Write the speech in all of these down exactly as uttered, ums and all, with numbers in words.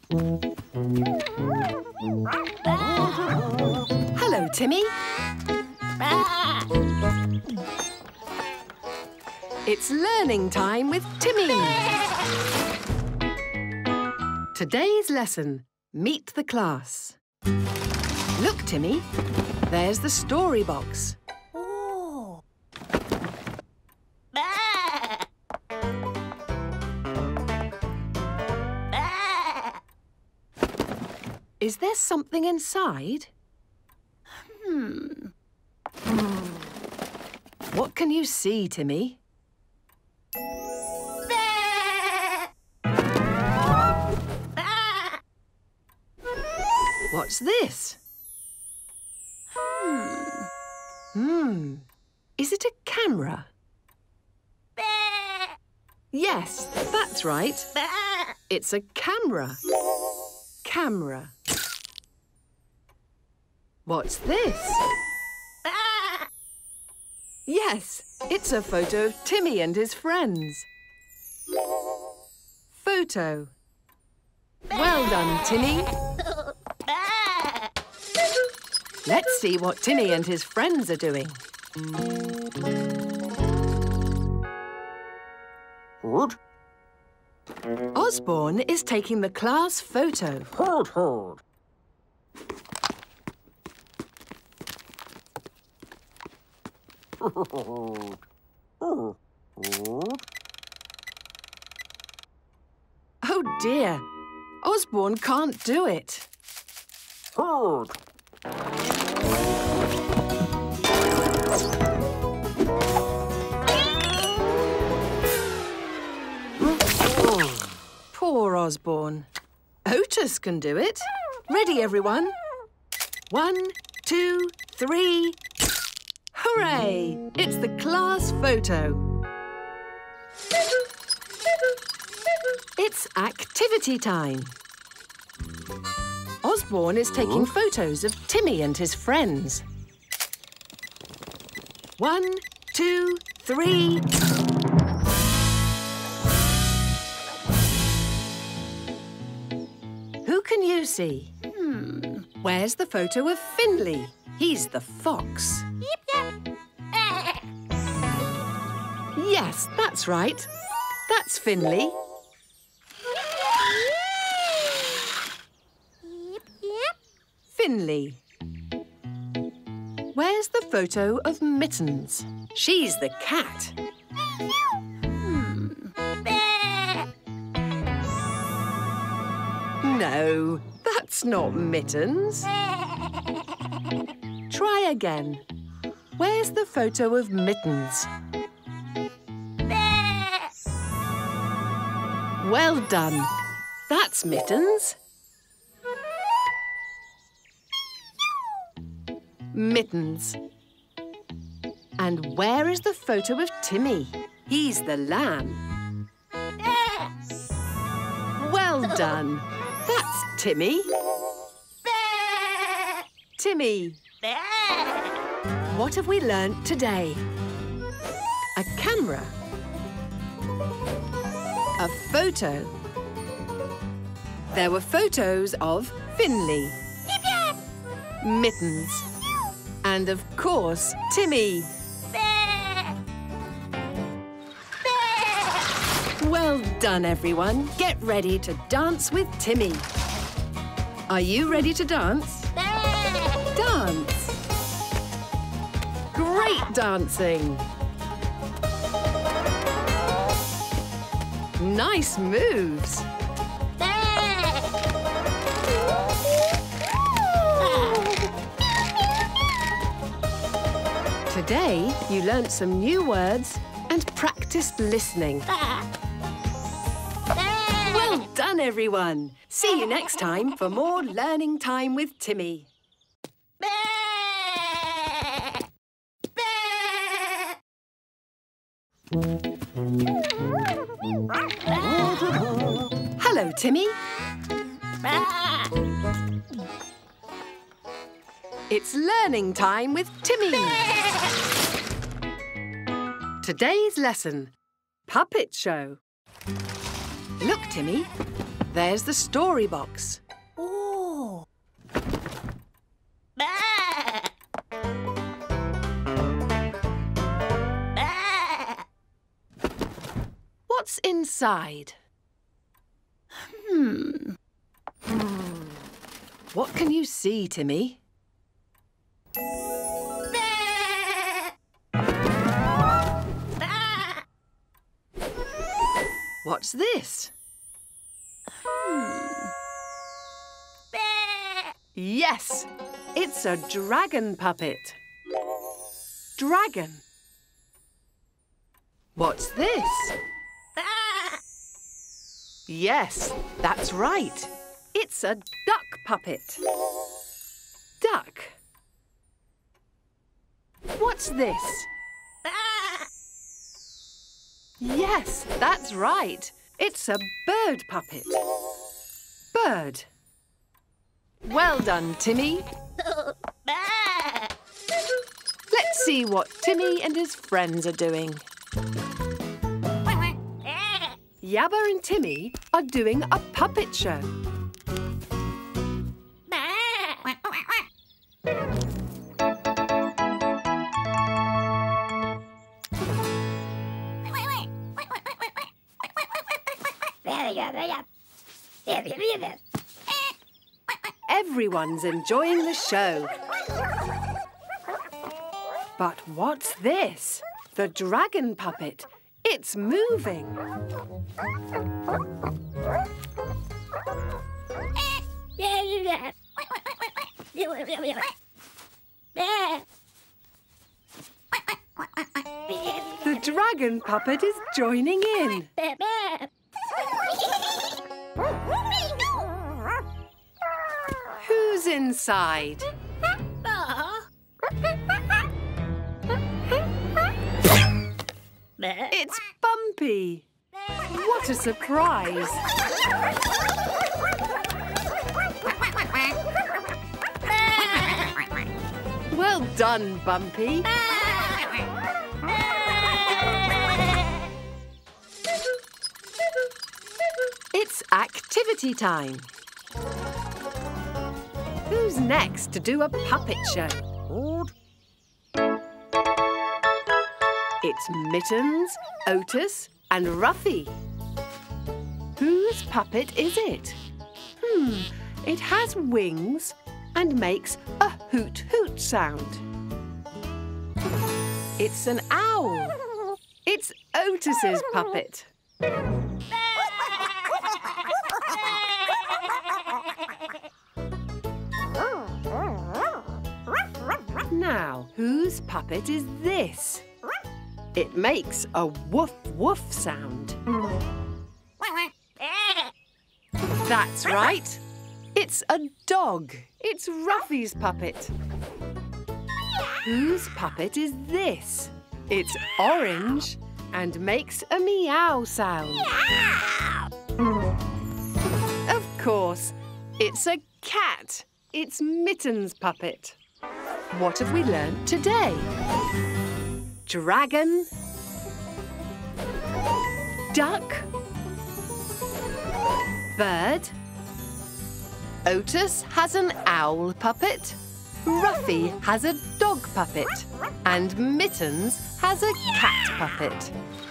Hello, Timmy. It's learning time with Timmy. Today's lesson, meet the class. Look, Timmy, there's the story box. Oh. Is there something inside? Hmm. What can you see, Timmy? What's this? Hmm. Hmm. Is it a camera? Yes, that's right. It's a camera. Camera. What's this? Yes, it's a photo of Timmy and his friends. Photo. Well done, Timmy. Let's see what Timmy and his friends are doing. Hold. Osborne is taking the class photo. Hold, hold. Hold. Hold. Hold. Oh dear, Osborne can't do it. Hold. Poor Osborne. Otis can do it. Ready, everyone? One, two, three. Hooray! It's the class photo. It's activity time. Osborne is taking photos of Timmy and his friends. One, two, three. Who can you see? Hmm. Where's the photo of Finley? He's the fox. Yip, yip. Yes, that's right. That's Finley. Yip, yip. Finley. Where's the photo of Mittens? She's the cat. Hmm. No, that's not Mittens. Try again. Where's the photo of Mittens? Well done. That's Mittens. Mittens. And where is the photo of Timmy? He's the lamb. Well done. That's Timmy. Timmy. What have we learnt today? A camera. A photo. There were photos of Finley. Mittens. And of course, Timmy. Well done, everyone. Get ready to dance with Timmy. Are you ready to dance? Dance. Great dancing. Nice moves. Today, you learnt some new words and practiced listening. Well done, everyone. See you next time for more Learning Time with Timmy. Hello, Timmy. It's learning time with Timmy. Today's lesson, puppet show. Look, Timmy, there's the story box. Oh. What's inside? Hmm. What can you see, Timmy? What's this? Hmm. Yes, it's a dragon puppet. Dragon. What's this? Yes, that's right. It's a duck puppet. Duck. What's this? Yes, that's right. It's a bird puppet. Bird. Well done, Timmy. Let's see what Timmy and his friends are doing. Yabba and Timmy are doing a puppet show. Everyone's enjoying the show. But what's this? The dragon puppet. It's moving. The dragon puppet is joining in. Who's inside? It's Bumpy. What a surprise. Well done, Bumpy. It's activity time. Who's next to do a puppet show? Hold. It's Mittens, Otis and Ruffy. Whose puppet is it? Hmm, it has wings and makes a hoot-hoot sound. It's an owl. It's Otis's puppet. Now, whose puppet is this? It makes a woof-woof sound. That's right. It's a dog. It's Ruffy's puppet. Whose puppet is this? It's orange and makes a meow sound. Of course, it's a cat. It's Mitten's puppet. What have we learnt today? Dragon, duck, bird. Otis has an owl puppet. Ruffy has a dog puppet. And Mittens has a cat puppet.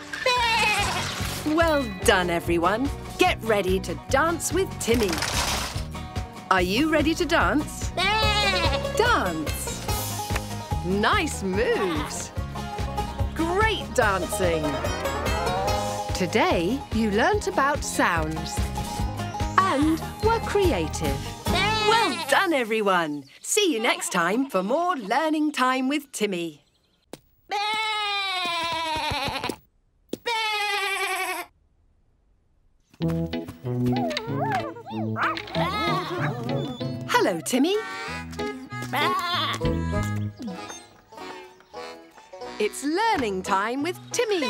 Well done, everyone. Get ready to dance with Timmy. Are you ready to dance? Dance. Nice moves. Great dancing. Today, you learnt about sounds and were creative. Well done, everyone. See you next time for more learning time with Timmy. Hello, Timmy. It's learning time with Timmy.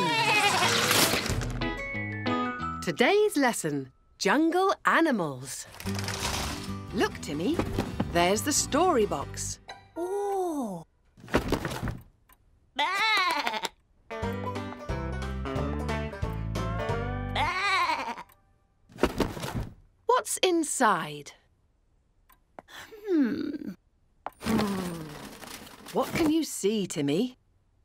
Today's lesson, jungle animals. Look, Timmy, there's the story box. Oh. What's inside? Hmm. Hmm. What can you see, Timmy?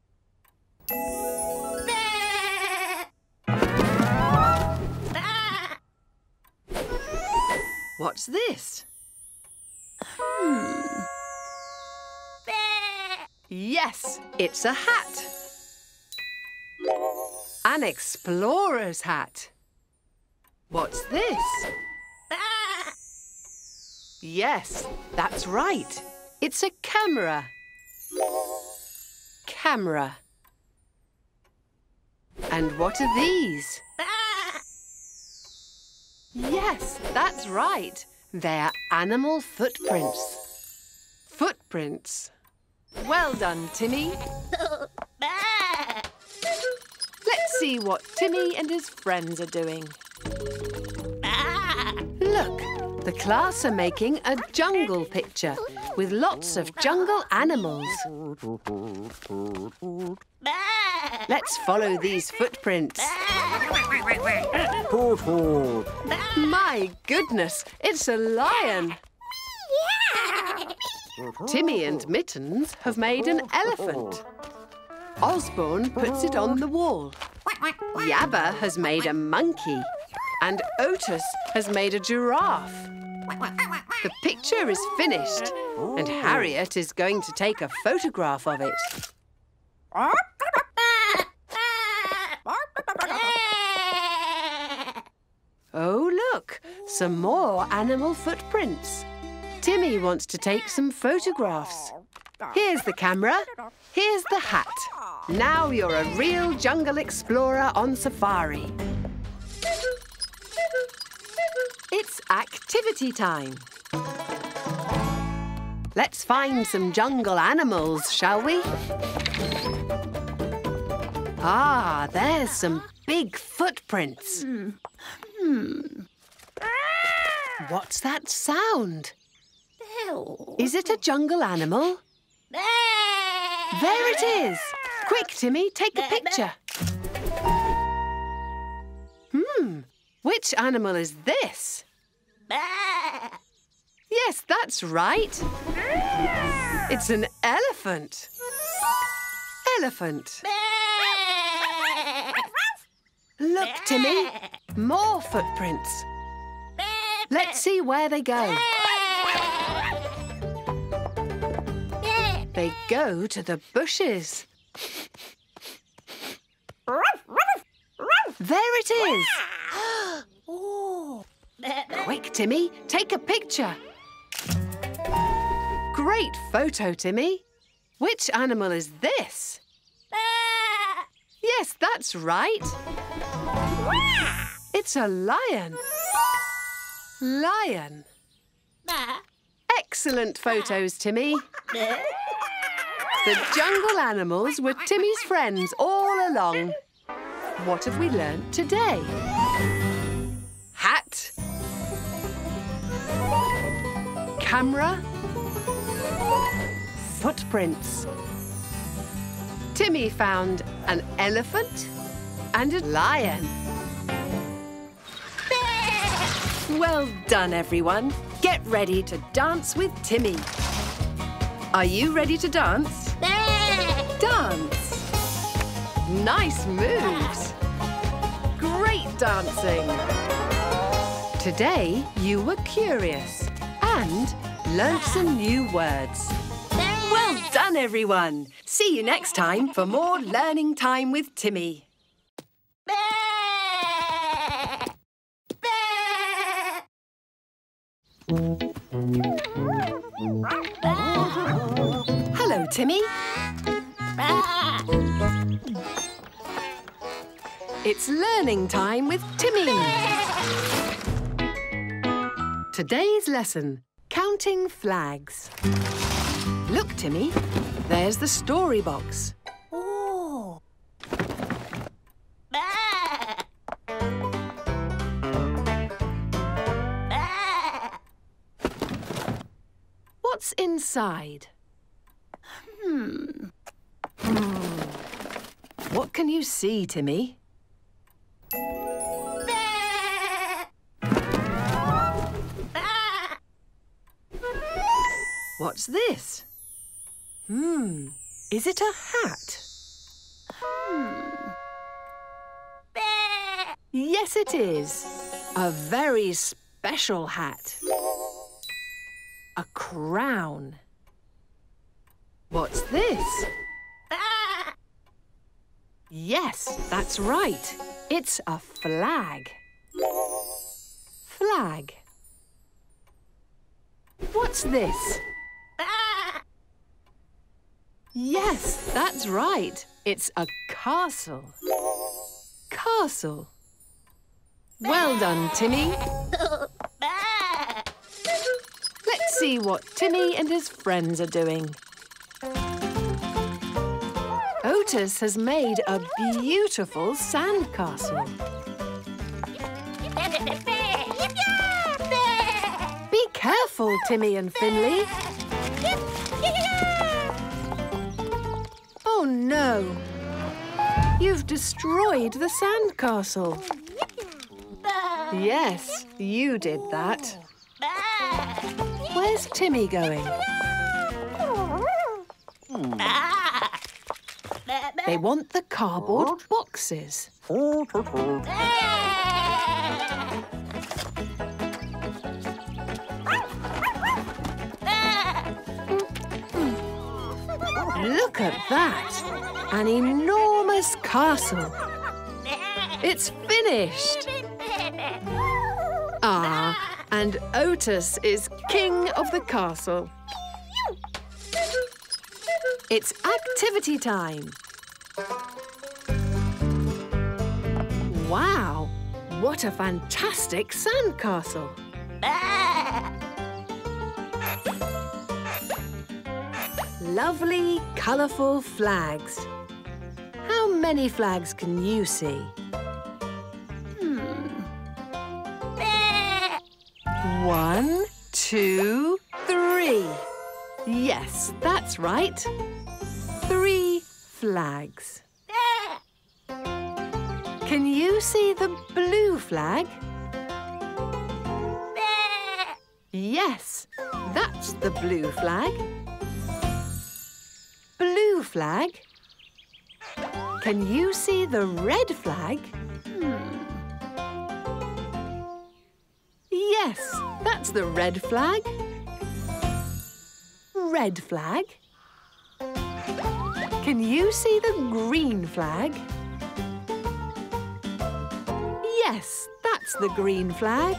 What's this? Hmm. Yes, it's a hat. An explorer's hat. What's this? Yes, that's right. It's a camera. Camera. And what are these? Yes, that's right. They're animal footprints. Footprints. Well done, Timmy. Let's see what Timmy and his friends are doing. Look, the class are making a jungle picture with lots of jungle animals. Let's follow these footprints. Hoot, hoot. My goodness, it's a lion. Timmy and Mittens have made an elephant. Osborne puts it on the wall. Yabba has made a monkey. And Otis has made a giraffe. The picture is finished, and Harriet is going to take a photograph of it. Oh, look, some more animal footprints. Timmy wants to take some photographs. Here's the camera. Here's the hat. Now you're a real jungle explorer on safari. It's activity time. Let's find some jungle animals, shall we? Ah, there's some big footprints. Hmm. Hmm. What's that sound? Is it a jungle animal? There it is! Quick, Timmy, take a picture. Hmm, which animal is this? Yes, that's right. It's an elephant. Elephant. Look, Timmy, more footprints. Let's see where they go. They go to the bushes. There it is. Oh. Quick, Timmy, take a picture. Great photo, Timmy. Which animal is this? Yes, that's right. It's a lion. Lion. Excellent photos, Timmy. The jungle animals were Timmy's friends all along. What have we learnt today? Hat. Camera. Footprints. Timmy found an elephant and a lion. Well done, everyone. Get ready to dance with Timmy. Are you ready to dance? Dance. Nice moves. Great dancing. Today, you were curious and learned some new words. Well done, everyone. See you next time for more learning time with Timmy. Hello, Timmy. It's learning time with Timmy. Today's lesson, counting flags. Look, Timmy, there's the story box. Oh. What's inside? Hmm. Hmm. What can you see, Timmy? What's this? Hmm, is it a hat? Hmm. Yes, it is. A very special hat. A crown. What's this? Yes, that's right. It's a flag. Flag. What's this? Yes, that's right. It's a castle. Castle. Well done, Timmy. Let's see what Timmy and his friends are doing. Otis has made a beautiful sandcastle. Be careful, Timmy and Finley. Oh no! You've destroyed the sandcastle. Yes, you did that. Where's Timmy going? They want the cardboard boxes. Hoot, hoot, hoot. Look at that! An enormous castle. It's finished. Ah, and Otis is king of the castle. It's activity time. Wow, what a fantastic sandcastle. Lovely, colourful flags. How many flags can you see? Hmm. One, two, three. Yes, that's right. Three flags. Can you see the blue flag? Yes, that's the blue flag. Blue flag. Can you see the red flag? Hmm. Yes, that's the red flag. Red flag. Can you see the green flag? Yes, that's the green flag.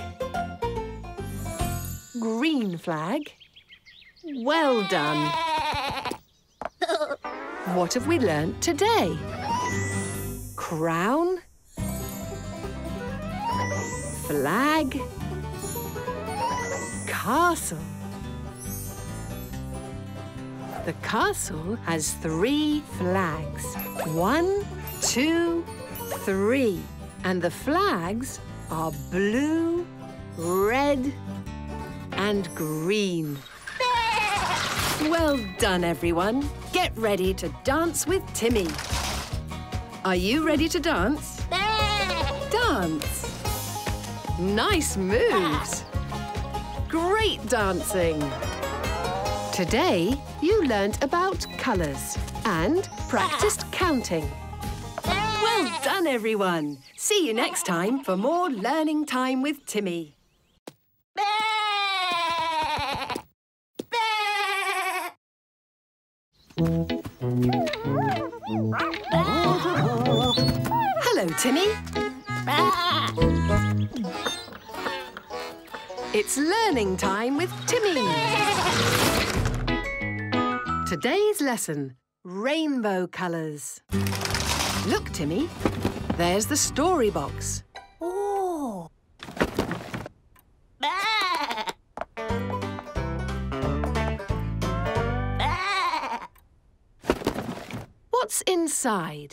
Green flag. Well done. What have we learnt today? Crown. Flag. Castle. The castle has three flags. One, two, three. And the flags are blue, red, and green. Well done, everyone. Get ready to dance with Timmy. Are you ready to dance? Dance. Nice moves. Great dancing. Today, you learnt about colours and practiced counting. Well done, everyone. See you next time for more learning time with Timmy. Hello, Timmy. It's learning time with Timmy. Today's lesson, rainbow colours. Look, Timmy, there's the story box. Oh. What's inside?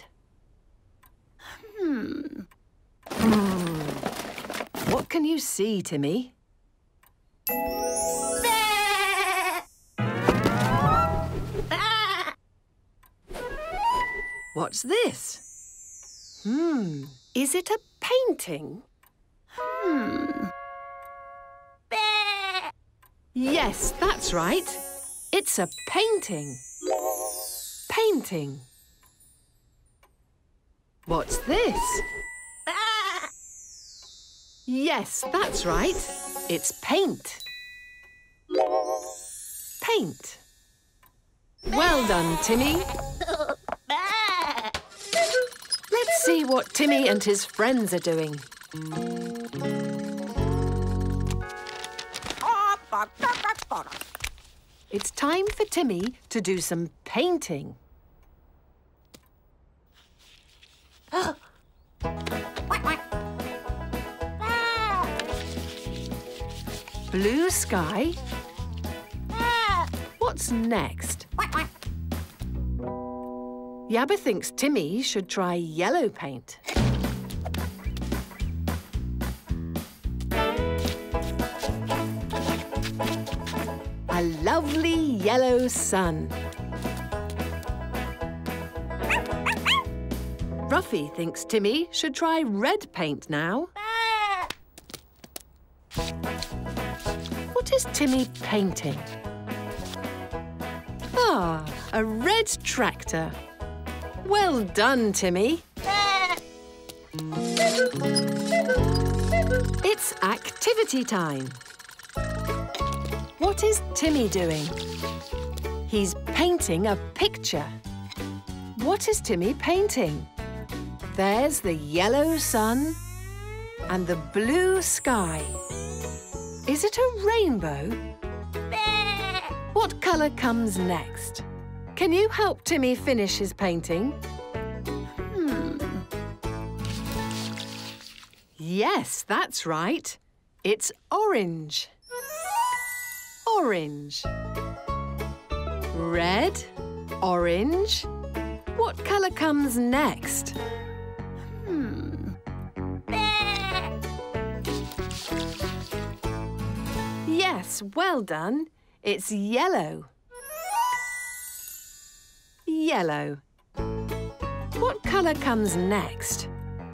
Hmm. Hmm. What can you see, Timmy? What's this? Hmm. Is it a painting? Hmm. Yes, that's right. It's a painting. Painting. What's this? Yes, that's right. It's paint. Paint. Well done, Timmy. Let's see what Timmy and his friends are doing. It's time for Timmy to do some painting. Blue sky. What's next? Yabba thinks Timmy should try yellow paint. A lovely yellow sun. Ruffy thinks Timmy should try red paint now. What is Timmy painting? Ah, a red tractor. Well done, Timmy. It's activity time. What is Timmy doing? He's painting a picture. What is Timmy painting? There's the yellow sun and the blue sky. Is it a rainbow? What colour comes next? Can you help Timmy finish his painting? Hmm. Yes, that's right. It's orange. Orange. Red, orange. What colour comes next? Hmm. Yes, well done. It's yellow. Yellow. What colour comes next?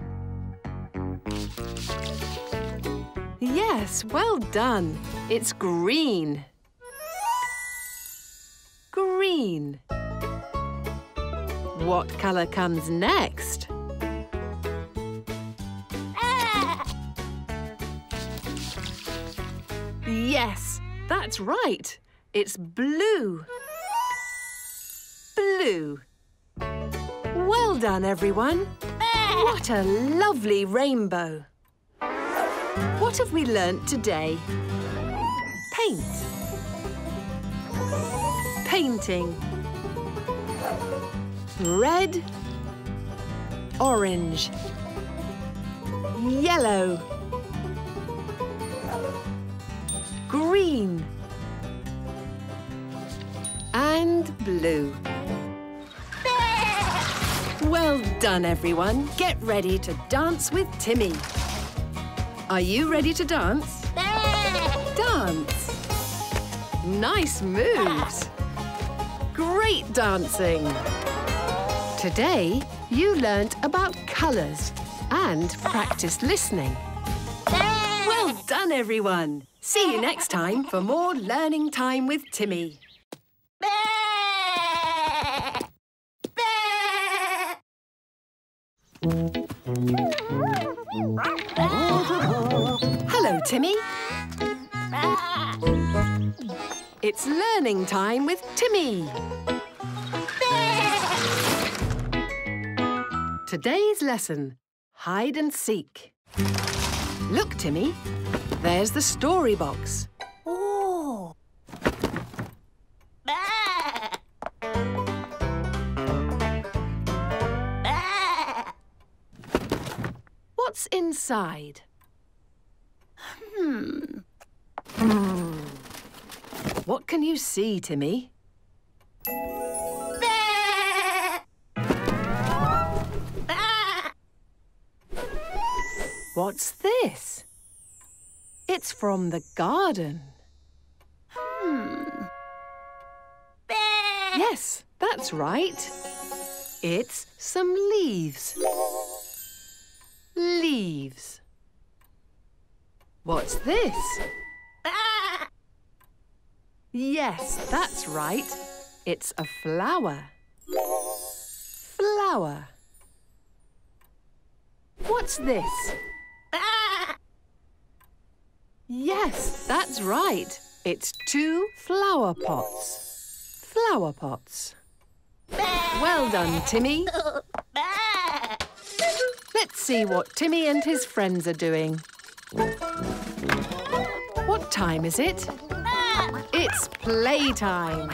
Yes, well done. It's green. Green. What colour comes next? Yes, that's right. It's blue. Blue. Well done, everyone. What a lovely rainbow. What have we learnt today? Paint. Painting. Red. Orange. Yellow. Green. And blue. Well done, everyone. Get ready to dance with Timmy. Are you ready to dance? Dance. Nice moves. Great dancing. Today, you learnt about colours and practiced listening. Well done, everyone. See you next time for more learning time with Timmy. Hello, Timmy. It's learning time with Timmy. Today's lesson, hide and seek. Look, Timmy, there's the story box. Oh. What's inside? Hmm. Hmm. What can you see, Timmy? What's this? It's from the garden. Hmm. Yes, that's right. It's some leaves. Leaves. What's this? Yes, that's right. It's a flower. Flower. What's this? Yes, that's right. It's two flower pots. Flower pots. Well done, Timmy. Let's see what Timmy and his friends are doing. What time is it? It's playtime.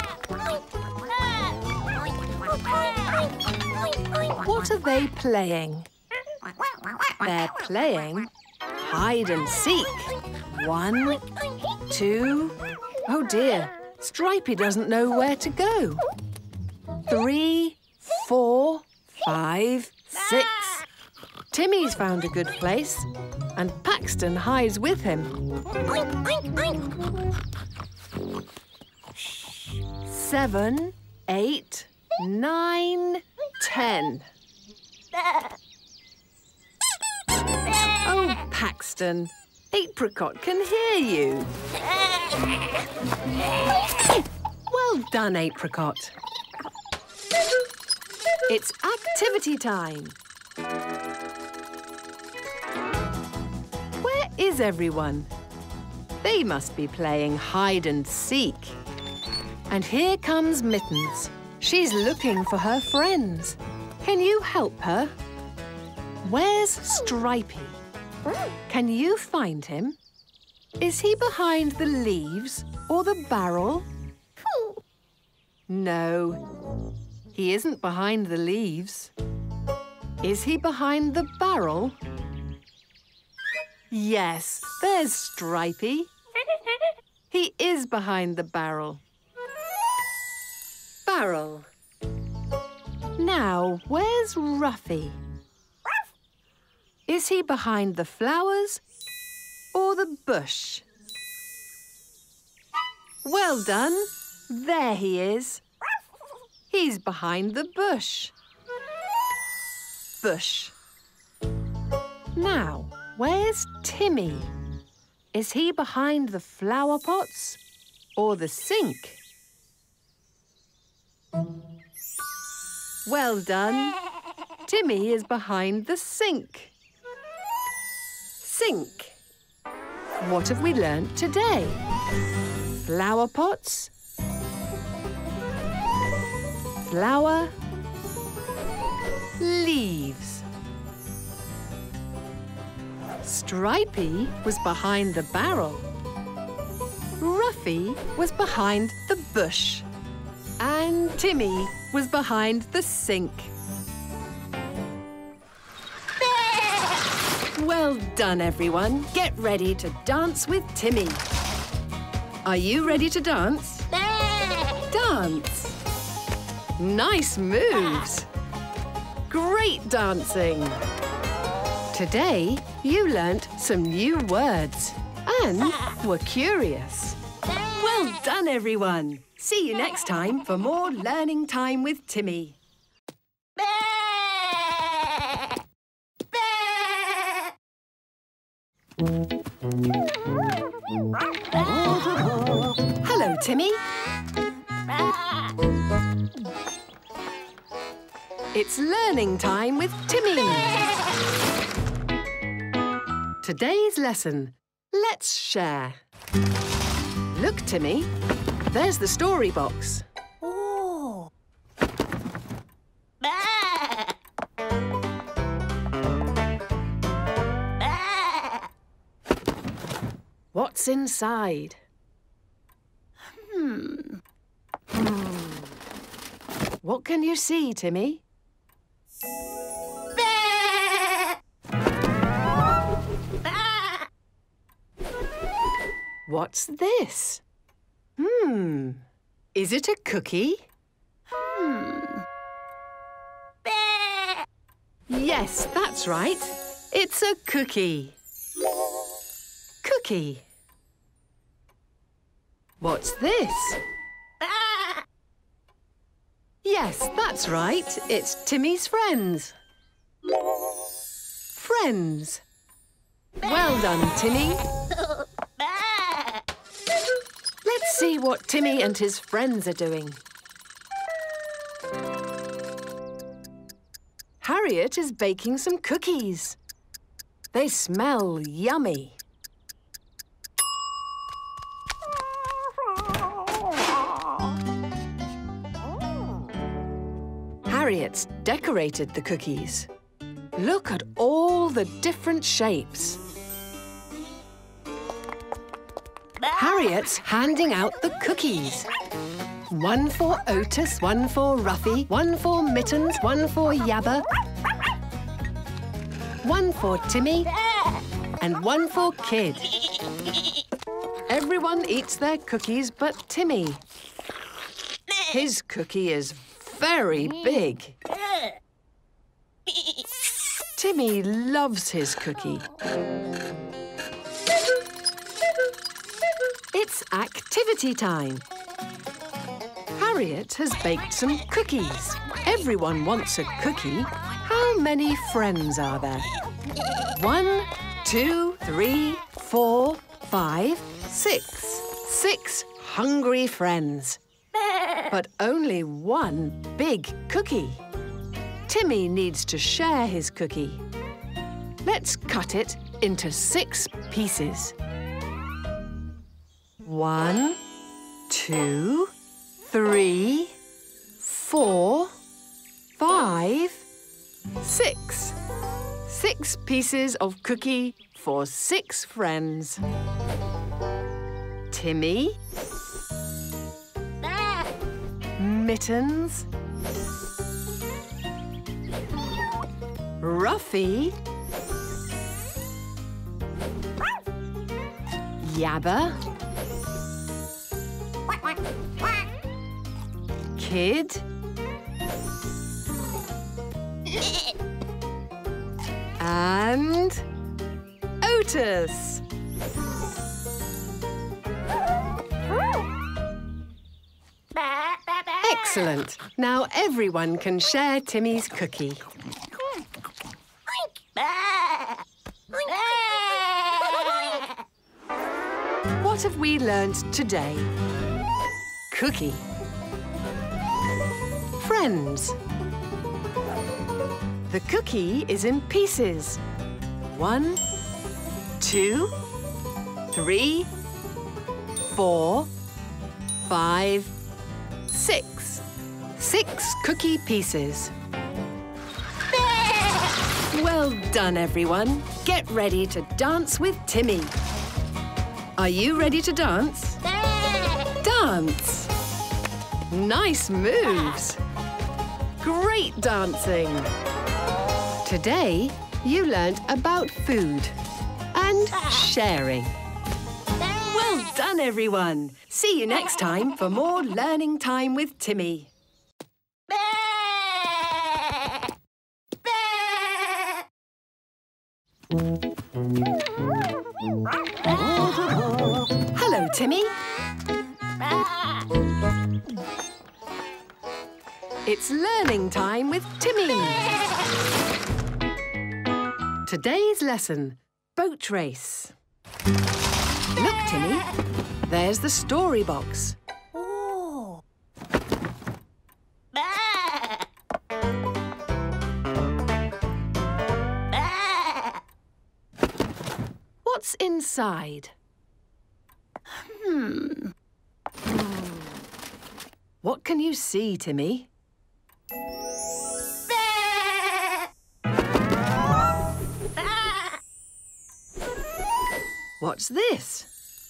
What are they playing? They're playing hide and seek. One, two... Oh dear, Stripey doesn't know where to go. Three, four, five, six. Timmy's found a good place, and Paxton hides with him. Seven, eight, nine, ten. Oh, Paxton, Apricot can hear you. Well done, Apricot. It's activity time. Where is everyone? They must be playing hide and seek. And here comes Mittens. She's looking for her friends. Can you help her? Where's Stripey? Can you find him? Is he behind the leaves or the barrel? No, he isn't behind the leaves. Is he behind the barrel? Yes, there's Stripey. He is behind the barrel. Barrel. Now, where's Ruffy? Is he behind the flowers or the bush? Well done. There he is. He's behind the bush. Bush. Now, where's Timmy? Is he behind the flower pots or the sink? Well done. Timmy is behind the sink. Sink. What have we learnt today? Flower pots. Flower. Leaves. Stripey was behind the barrel. Ruffy was behind the bush. And Timmy was behind the sink. Well done, everyone. Get ready to dance with Timmy. Are you ready to dance? Dance. Nice moves. Great dancing. Today, you learnt some new words and were curious. Well done, everyone. See you next time for more Learning Time with Timmy. Hello, Timmy. It's Learning Time with Timmy. Today's lesson. Let's share. Look, Timmy. There's the story box. Oh. What's inside? Hmm. What can you see, Timmy? What's this? Hmm. Is it a cookie? Hmm. Yes, that's right. It's a cookie. Cookie. What's this? Yes, that's right. It's Timmy's friends. Friends. Well done, Timmy. Let's see what Timmy and his friends are doing. Harriet is baking some cookies. They smell yummy. Harriet's decorated the cookies. Look at all the different shapes. Harriet's handing out the cookies. One for Otis, one for Ruffy, one for Mittens, one for Yabba, one for Timmy, and one for Kid. Everyone eats their cookies but Timmy. His cookie is very big. Timmy loves his cookie. It's activity time. Harriet has baked some cookies. Everyone wants a cookie. How many friends are there? One, two, three, four, five, six. Six hungry friends. But only one big cookie. Timmy needs to share his cookie. Let's cut it into six pieces. One, two, three, four, five, six. Six pieces of cookie for six friends. Timmy, Mittens, Ruffy, Yabba, Kid, and Otis. Excellent. Now everyone can share Timmy's cookie. What have we learnt today? Cookie. Friends. The cookie is in pieces. One, two, three, four, five, six. Six cookie pieces. Well done, everyone. Get ready to dance with Timmy. Are you ready to dance? Dance! Nice moves! Great dancing! Today, you learnt about food and sharing. Well done, everyone! See you next time for more learning time with Timmy. Hello, Timmy. It's learning time with Timmy. Today's lesson, boat race. Look, Timmy, there's the story box. Oh. What's inside? Hmm. What can you see, Timmy? What's this?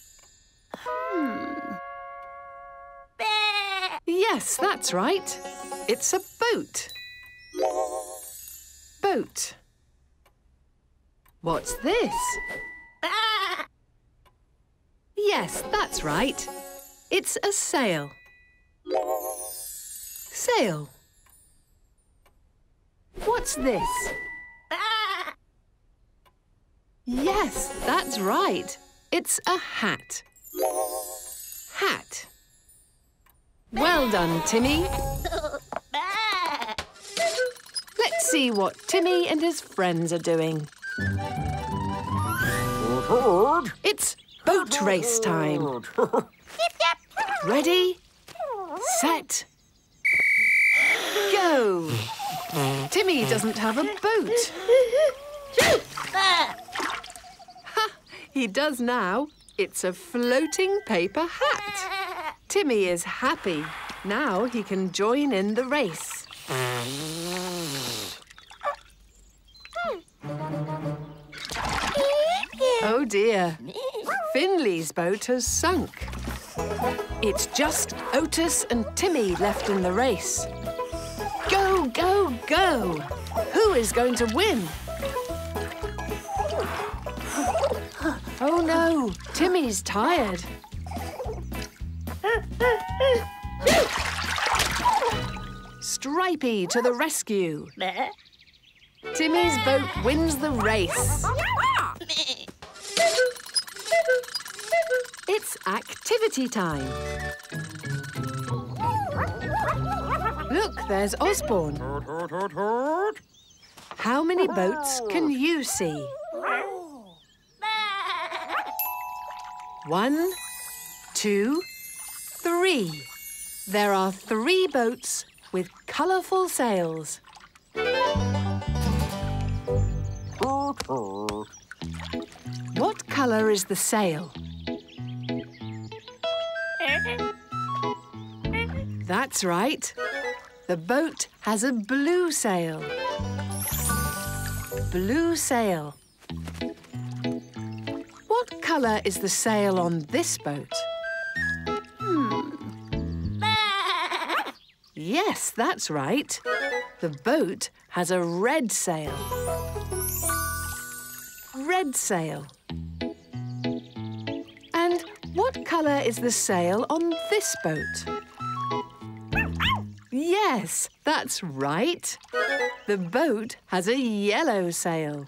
Hmm. Yes, that's right. It's a boat. Boat. What's this? Yes, that's right. It's a sail. Sail. What's this? Yes, that's right. It's a hat. Hat. Well done, Timmy. Let's see what Timmy and his friends are doing. It's boat race time. Ready, set, go! Timmy doesn't have a boat. Ha! He does now. It's a floating paper hat. Timmy is happy. Now he can join in the race. Oh dear. Finley's boat has sunk. It's just Otis and Timmy left in the race. Go, go, go! Who is going to win? Oh no, Timmy's tired. Stripey to the rescue. Timmy's boat wins the race. It's activity time. Look, there's Osborne. How many boats can you see? One, two, three. There are three boats with colourful sails. What colour is the sail? That's right. The boat has a blue sail. Blue sail. What colour is the sail on this boat? Hmm. Yes, that's right. The boat has a red sail. Red sail. And what colour is the sail on this boat? Yes, that's right. The boat has a yellow sail.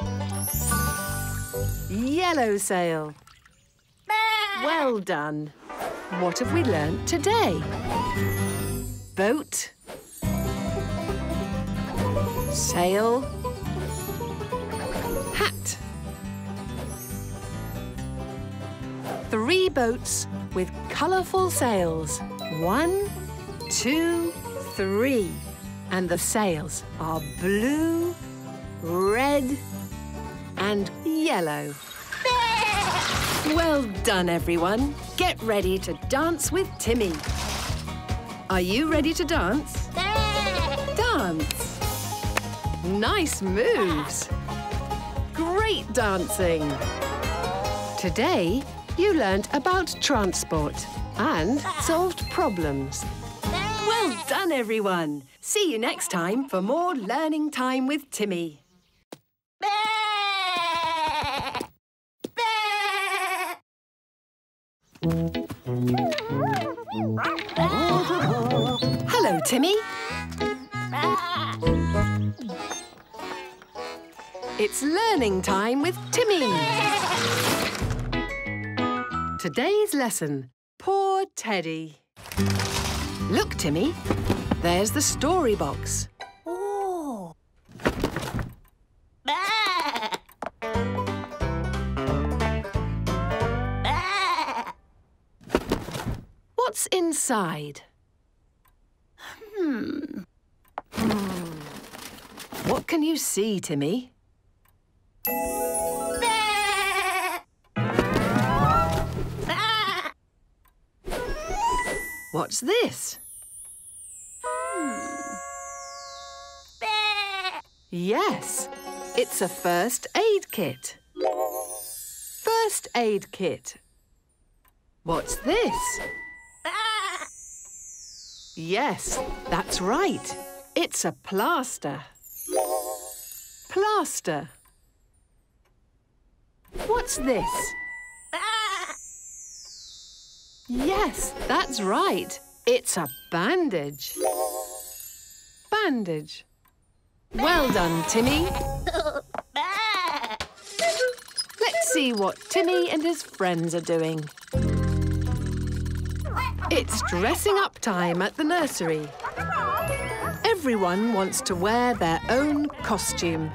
Yellow sail. Well done. What have we learnt today? Boat, sail, hat. Three boats with colourful sails. One, two, three. And the sails are blue, red and yellow. Well done, everyone. Get ready to dance with Timmy. Are you ready to dance? Dance. Nice moves. Great dancing. Today, you learnt about transport and solved problems. Well done, everyone. See you next time for more learning time with Timmy. Hello, Timmy. It's learning time with Timmy. Today's lesson, Poor Teddy. Look, Timmy, there's the story box. Oh. What's inside? Hmm. What can you see, Timmy? What's this? Hmm. Yes, it's a first aid kit. First aid kit. What's this? Yes, that's right. It's a plaster. Plaster. What's this? Yes, that's right. It's a bandage. Bandage. Well done, Timmy. Let's see what Timmy and his friends are doing. It's dressing up time at the nursery. Everyone wants to wear their own costume.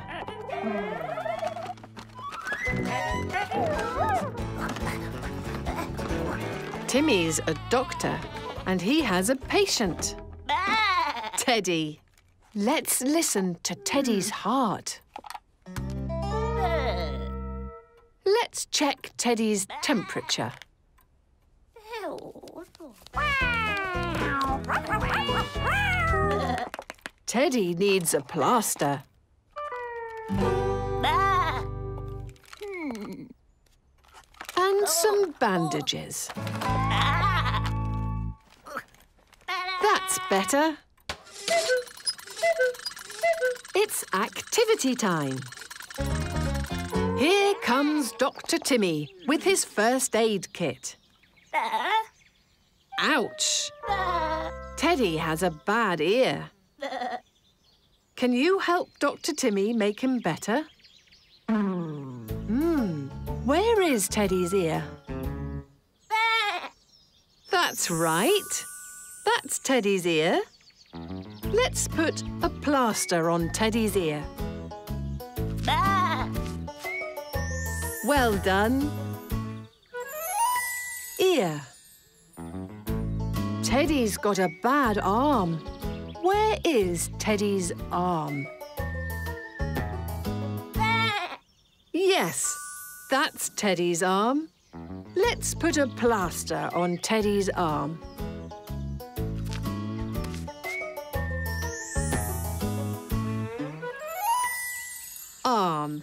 Timmy's a doctor and he has a patient. Teddy. Let's listen to Teddy's heart. Let's check Teddy's temperature. Teddy needs a plaster. And some bandages. That's better. It's activity time. Here comes Doctor Timmy with his first aid kit. Ouch! Teddy has a bad ear. Can you help Doctor Timmy make him better? Hmm, where is Teddy's ear? That's right. That's Teddy's ear. Let's put a plaster on Teddy's ear. Well done. Ear. Teddy's got a bad arm. Where is Teddy's arm? Yes, that's Teddy's arm. Let's put a plaster on Teddy's arm. Arm.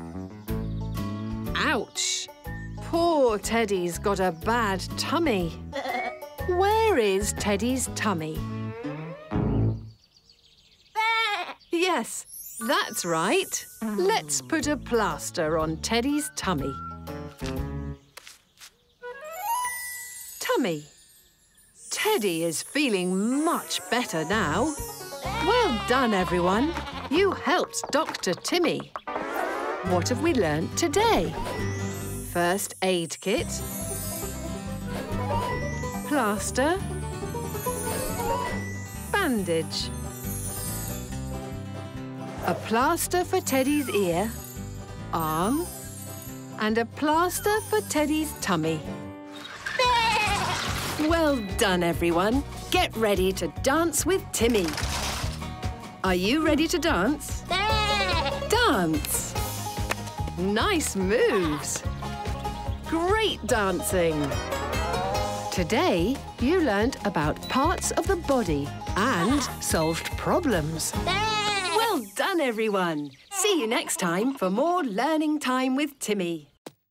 Ouch! Poor Teddy's got a bad tummy. Where is Teddy's tummy? Yes, that's right. Let's put a plaster on Teddy's tummy. Tummy. Teddy is feeling much better now. Well done, everyone. You helped Doctor Timmy. What have we learnt today? First aid kit. Plaster. Bandage. A plaster for Teddy's ear, arm, and a plaster for Teddy's tummy. Well done, everyone. Get ready to dance with Timmy. Are you ready to dance? Dance! Nice moves. Great dancing. Today, you learnt about parts of the body and solved problems. Well done, everyone. See you next time for more learning time with Timmy.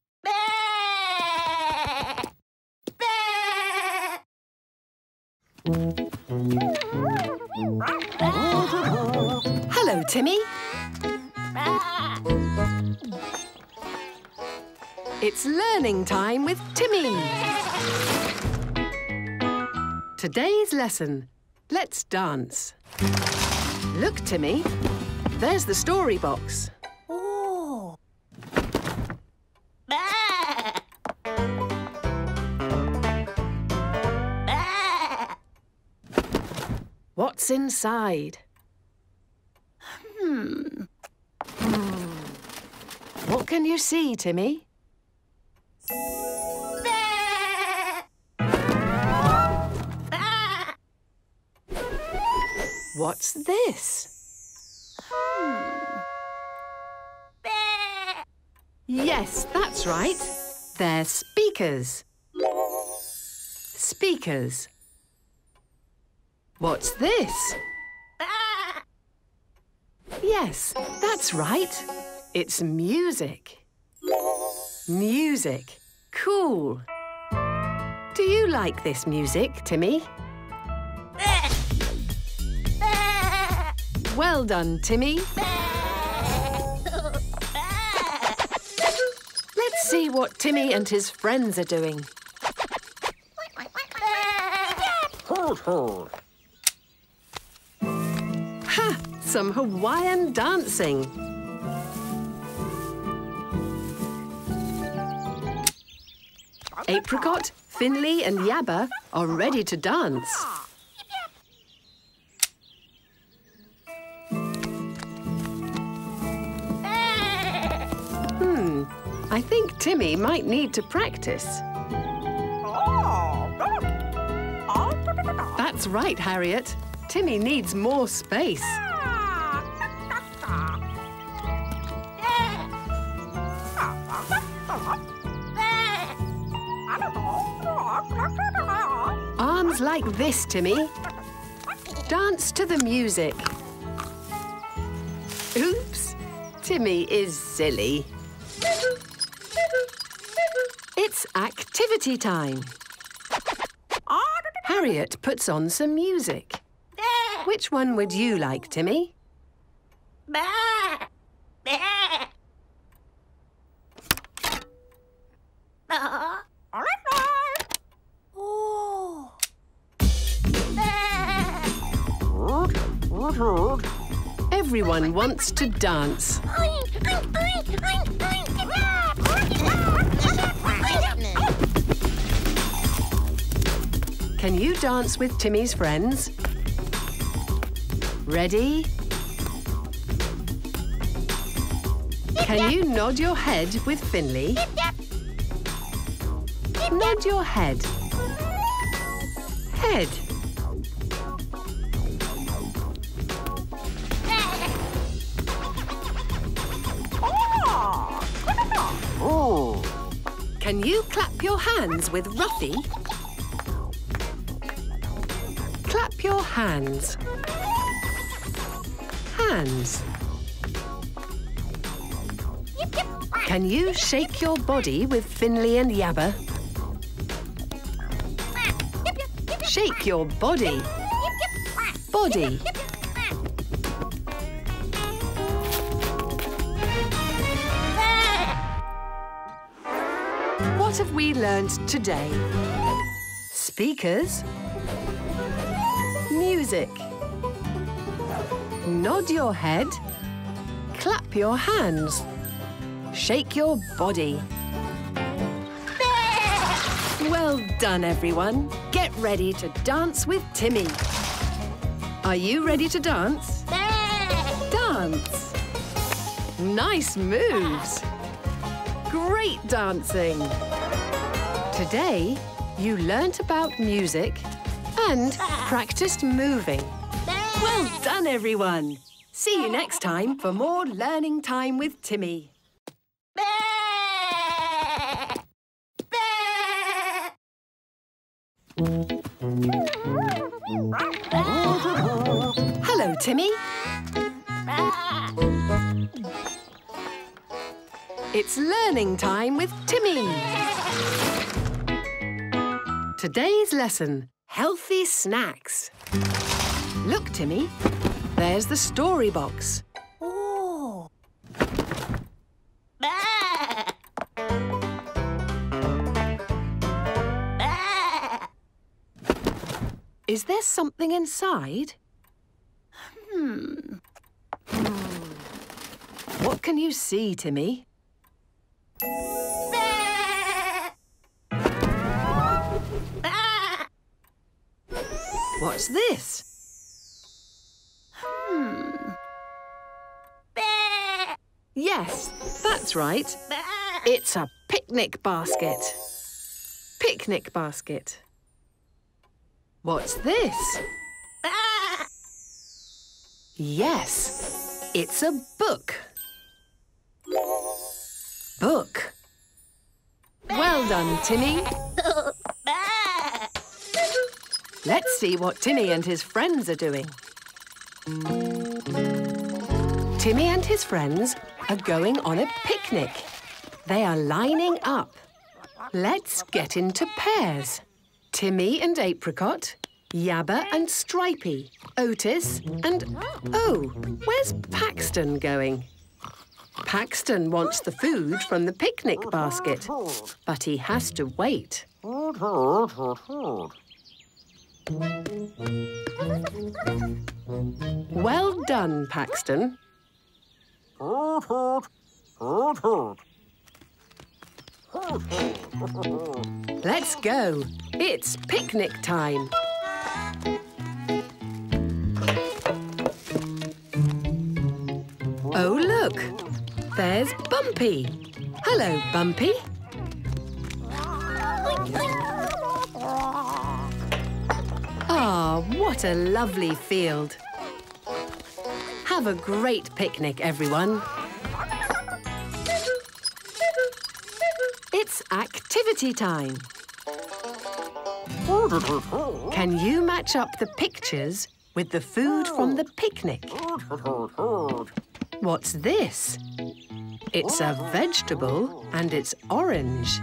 Hello, Timmy. It's learning time with Timmy. Today's lesson. Let's dance. Look, Timmy. There's the story box. Oh. What's inside? Hmm. What can you see, Timmy? What's this? Hmm. Yes, that's right. They're speakers. Speakers. What's this? Yes, that's right. It's music. Music. Cool. Do you like this music, Timmy? Well done, Timmy. Let's see what Timmy and his friends are doing. Hold, hold. Ha! Some Hawaiian dancing. Apricot, Finley and Yabba are ready to dance. Hmm, I think Timmy might need to practice. Oh. That's right, Harriet. Timmy needs more space. Arms like this, Timmy. Dance to the music. Oops, Timmy is silly. It's activity time. Harriet puts on some music. Which one would you like, Timmy? Oh. Everyone wants to dance. Can you dance with Timmy's friends? Ready? Can you nod your head with Finley? Nod your head. Head. Oh. Can you clap your hands with Ruffy? Clap your hands. Hands. Can you shake your body with Finley and Yabba? Shake your body. Body. What have we learned today? Speakers. Music. Nod your head. Clap your hands. Shake your body. Well done, everyone. Get ready to dance with Timmy. Are you ready to dance? Dance. Nice moves. Great dancing. Today, you learnt about music and practiced moving. Well done, everyone. See you next time for more learning time with Timmy. Hello, Timmy. It's learning time with Timmy. Today's lesson, healthy snacks. Look, Timmy, there's the story box. Oh. Is there something inside? Hmm. What can you see, Timmy? What's this? Hmm. Yes, that's right. It's a picnic basket. Picnic basket. What's this? Yes, it's a book. Book. Well done, Timmy. Let's see what Timmy and his friends are doing. Timmy and his friends are going on a picnic. They are lining up. Let's get into pairs. Timmy and Apricot, Yabba and Stripey, Otis and... Oh, where's Paxton going? Paxton wants the food from the picnic basket, but he has to wait. Well done, Paxton. Let's go. It's picnic time. Oh, look. There's Bumpy. Hello, Bumpy. Ah, What a lovely field. Have a great picnic, everyone. It's activity time. Can you match up the pictures with the food from the picnic? What's this? It's a vegetable and it's orange.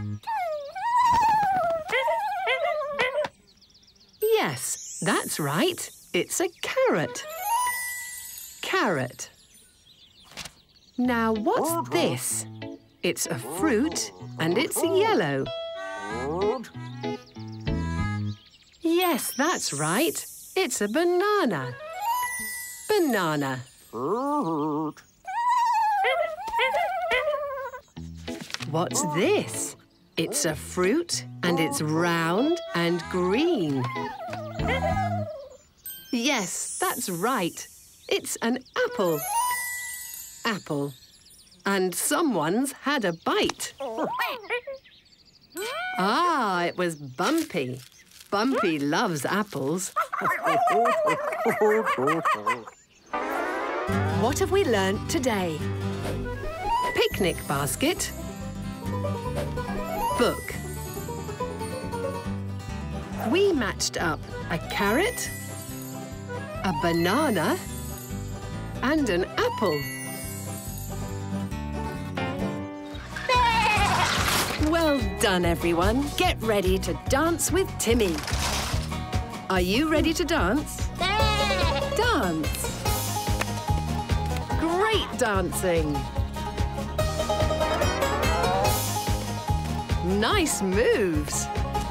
Yes, that's right. It's a carrot. Carrot. Now, what's this? It's a fruit and it's yellow. Yes, that's right. It's a banana. Banana. What's this? It's a fruit and it's round and green. Yes, that's right. It's an apple. Apple. And someone's had a bite. Ah, it was Bumpy. Bumpy loves apples. What have we learnt today? Picnic basket. Book. We matched up a carrot, a banana, and an apple. Well done, everyone. Get ready to dance with Timmy. Are you ready to dance? Dance. Great dancing. Nice moves.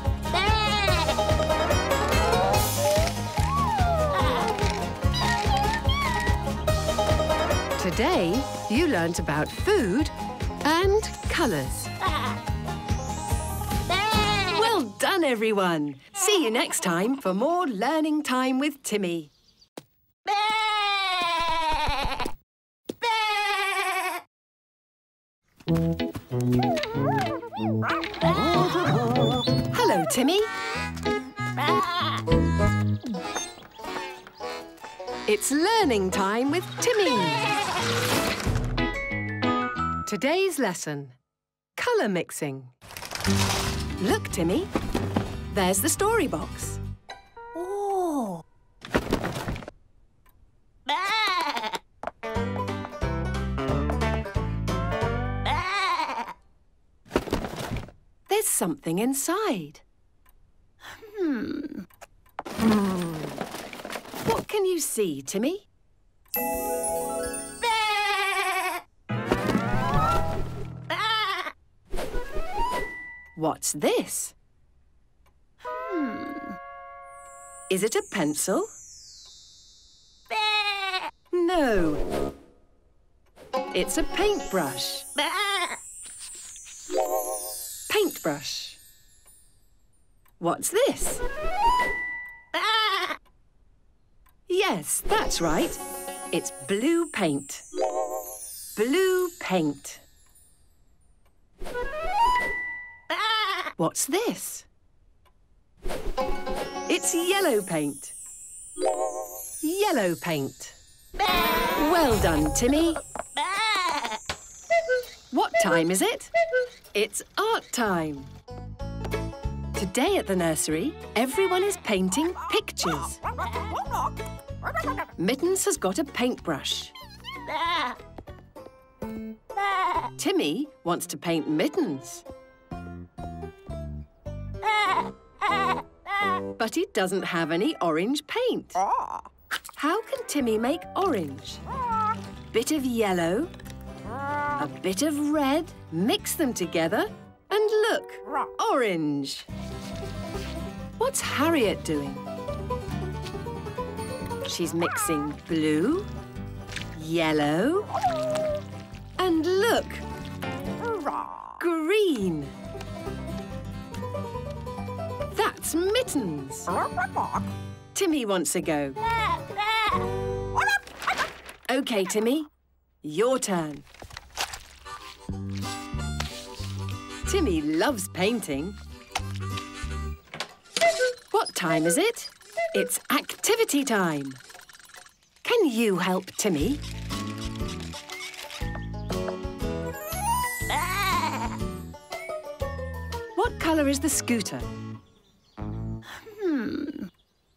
Today, you learnt about food and colours. Well done, everyone. See you next time for more learning time with Timmy. Hello, Timmy. It's learning time with Timmy. Today's lesson, colour mixing. Look, Timmy. There's the story box. Oh. There's something inside. Hmm. What can you see, Timmy? What's this? Hmm. Is it a pencil? No. It's a paintbrush. Paintbrush. What's this? Yes, that's right. It's blue paint. Blue paint. What's this? It's yellow paint. Yellow paint. Well done, Timmy. What time is it? It's art time. Today at the nursery, everyone is painting pictures. Mittens has got a paintbrush. Timmy wants to paint Mittens. But he doesn't have any orange paint. How can Timmy make orange? Bit of yellow, a bit of red, mix them together, and look, orange. What's Harriet doing? She's mixing blue, yellow, and look, green. That's Mittens. Timmy wants a go. OK, Timmy, your turn. Timmy loves painting. What time is it? It's activity time. Can you help Timmy? What colour is the scooter? Hmm.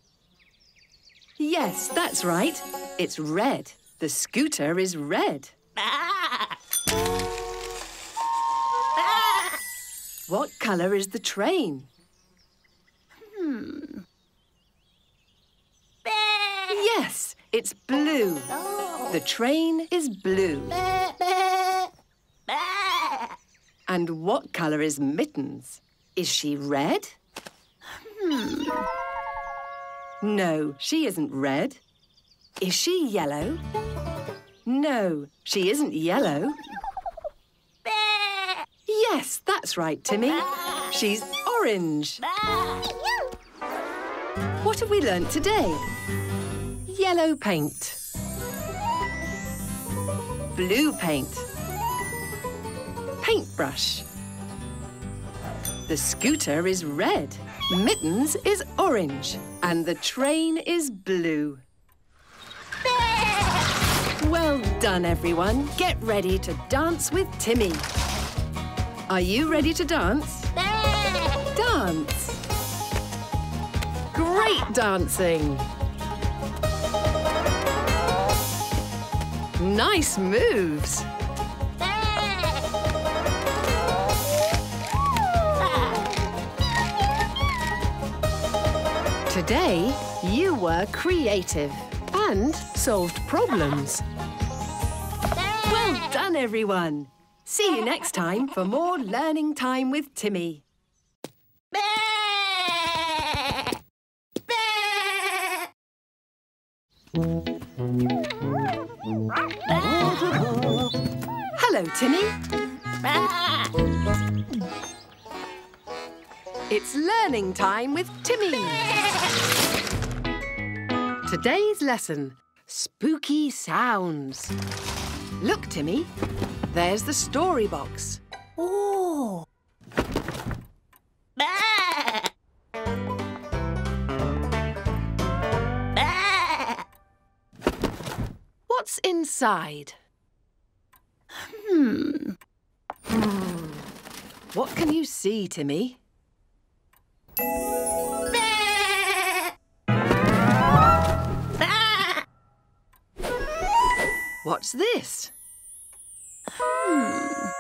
Yes, that's right. It's red. The scooter is red. What colour is the train? Hmm. Yes, it's blue. The train is blue. And what colour is Mittens? Is she red? Hmm. No, she isn't red. Is she yellow? No, she isn't yellow. Yes, that's right, Timmy. She's orange. What have we learnt today? Yellow paint. Blue paint. Paintbrush. The scooter is red. Mittens is orange. And the train is blue. Well done, everyone. Get ready to dance with Timmy. Are you ready to dance? Dance. Great dancing. Nice moves. Today, you were creative and solved problems. Well done, everyone. See you next time for more learning time with Timmy. Hello, Timmy. It's learning time with Timmy. Today's lesson, spooky sounds. Look, Timmy, there's the story box. Oh. What's inside? Hmm. Hmm. What can you see, Timmy? What's this? Hmm.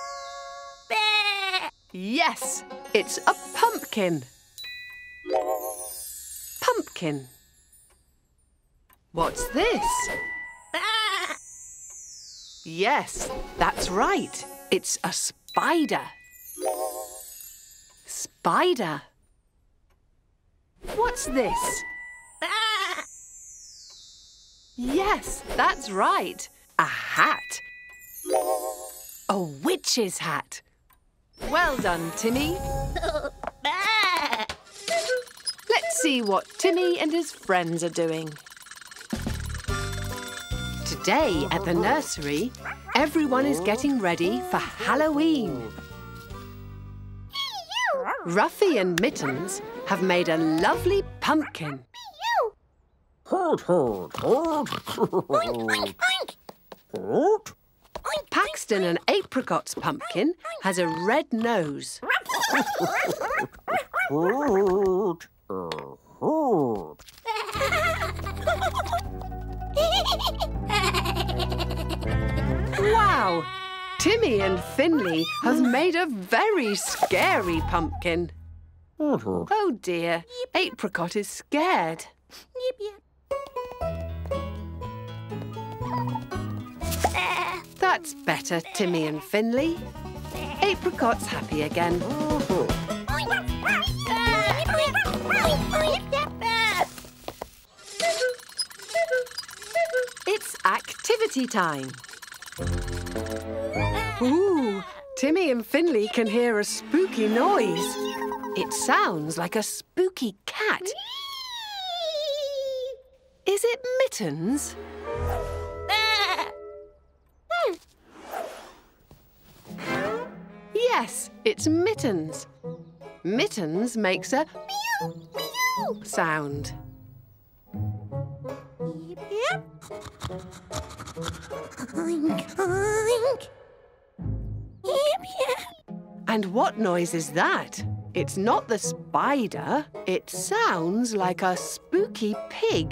Yes, it's a pumpkin. Pumpkin. What's this? Yes, that's right. It's a spider. Spider. What's this? Yes, that's right. A hat. A witch's hat. Well done, Timmy. Let's see what Timmy and his friends are doing. Today at the nursery, everyone is getting ready for Halloween. Ruffy and Mittens have made a lovely pumpkin. Paxton and Apricot's pumpkin has a red nose. Wow! Timmy and Finley have made a very scary pumpkin. Oh dear, Apricot is scared. That's better, Timmy and Finley. Apricot's happy again. It's activity time. Ooh, Timmy and Finley can hear a spooky noise. It sounds like a spooky cat. Is it Mittens? Yes, it's Mittens. Mittens makes a meow, meow sound. Oink, oink. And what noise is that? It's not the spider. It sounds like a spooky pig.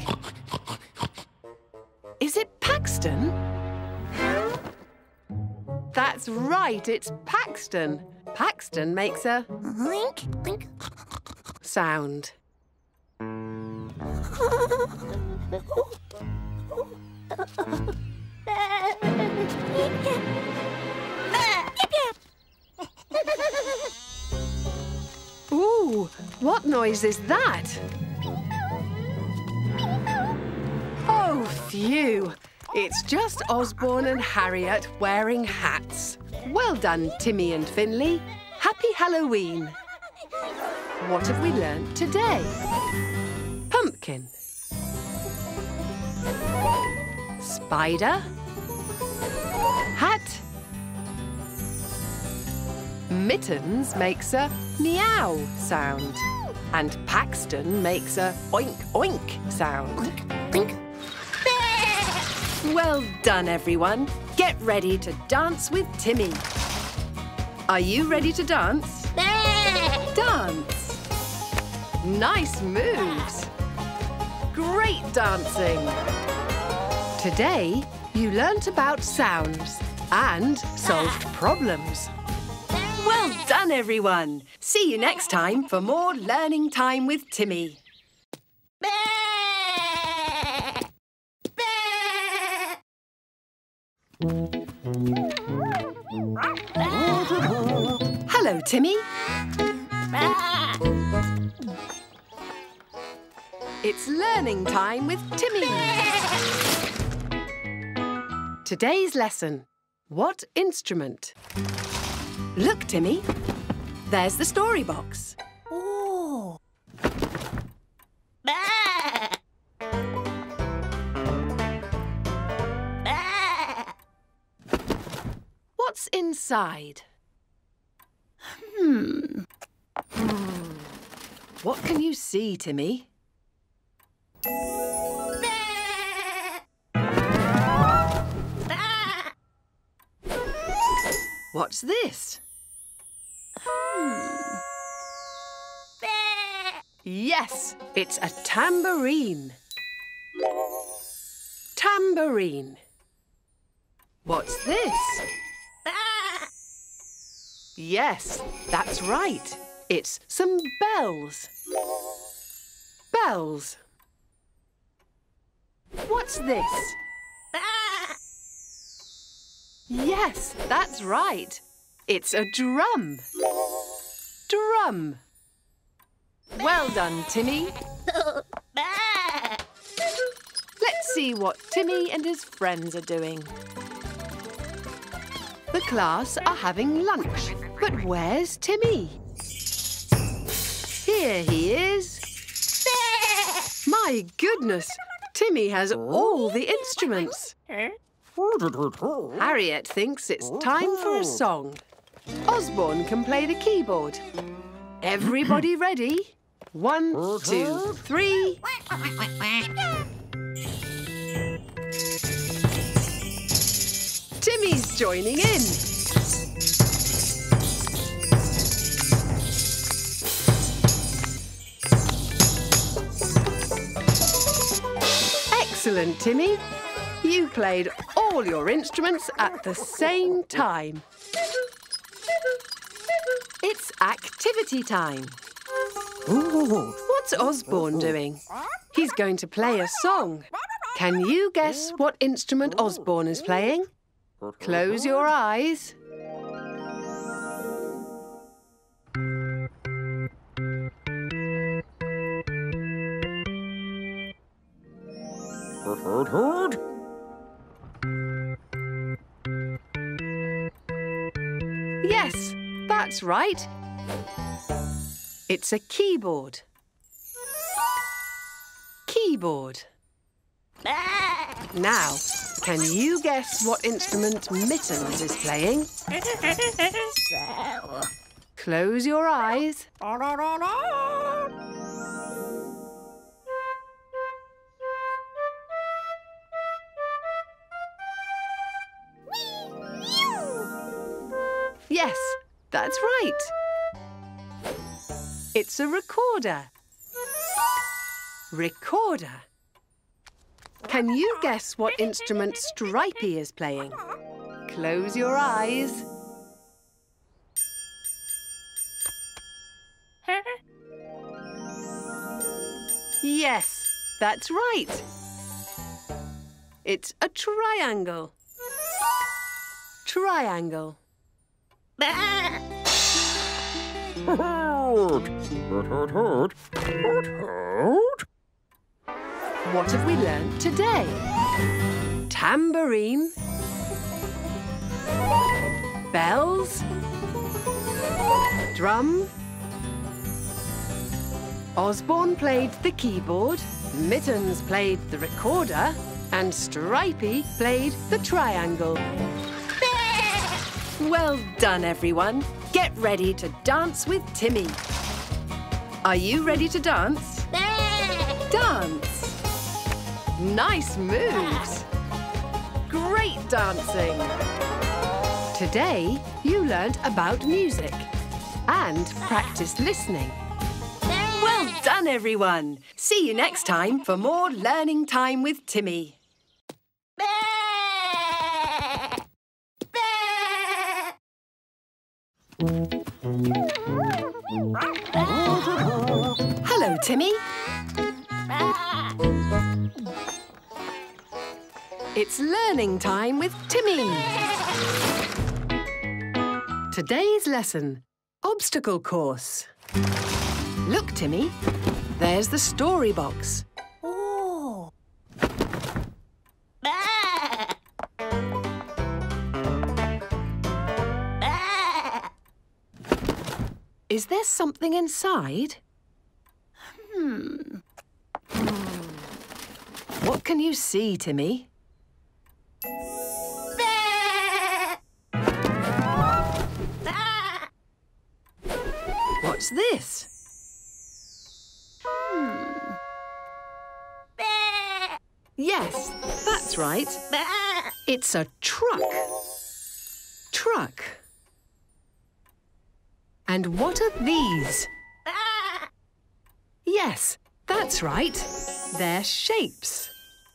Is it Paxton? That's right, it's Paxton. Paxton makes a Oink, oink. sound. Ooh, what noise is that? Oh, phew. It's just Osborne and Harriet wearing hats. Well done, Timmy and Finley. Happy Halloween. What have we learnt today? Pumpkin. Spider. Hat. Mittens makes a meow sound. And Paxton makes a oink oink sound. Oink, oink. Well done, everyone. Get ready to dance with Timmy. Are you ready to dance? Dance. Nice moves. Great dancing. Today, you learnt about sounds and solved problems. Well done, everyone. See you next time for more learning time with Timmy. Hello, Timmy. It's learning time with Timmy. Today's lesson. What instrument? Look, Timmy. There's the story box. Oh. What's inside? Hmm. What can you see, Timmy? What's this? Hmm. Yes, it's a tambourine. Tambourine. What's this? Yes, that's right. It's some bells. Bells. What's this? Yes, that's right. It's a drum. Drum. Well done, Timmy. Let's see what Timmy and his friends are doing. The class are having lunch. But where's Timmy? Here he is. My goodness, Timmy has all the instruments. Harriet thinks it's time for a song. Osborne can play the keyboard. Everybody ready? One, two, three. Timmy's joining in. Excellent, Timmy. You played all your instruments at the same time. It's activity time. What's Osborne doing? He's going to play a song. Can you guess what instrument Osborne is playing? Close your eyes. Yes, that's right. It's a keyboard. Keyboard. Now, can you guess what instrument Mittens is playing? Close your eyes. Yes, that's right. It's a recorder. Recorder. Can you guess what instrument Stripey is playing? Close your eyes. Yes, that's right. It's a triangle. Triangle. What have we learnt today? Tambourine, bells, drum. Osborne played the keyboard, Mittens played the recorder, and Stripey played the triangle. Well done, everyone. Get ready to dance with Timmy. Are you ready to dance? Dance! Nice moves! Great dancing! Today, you learnt about music and practiced listening. Well done, everyone! See you next time for more learning time with Timmy. Hello, Timmy. It's learning time with Timmy. Today's lesson, obstacle course. Look, Timmy, there's the story box. Oh. Is there something inside? Hmm. What can you see, Timmy? What's this? Hmm. Yes, that's right. It's a truck. Truck. And what are these? Yes, that's right. They're shapes.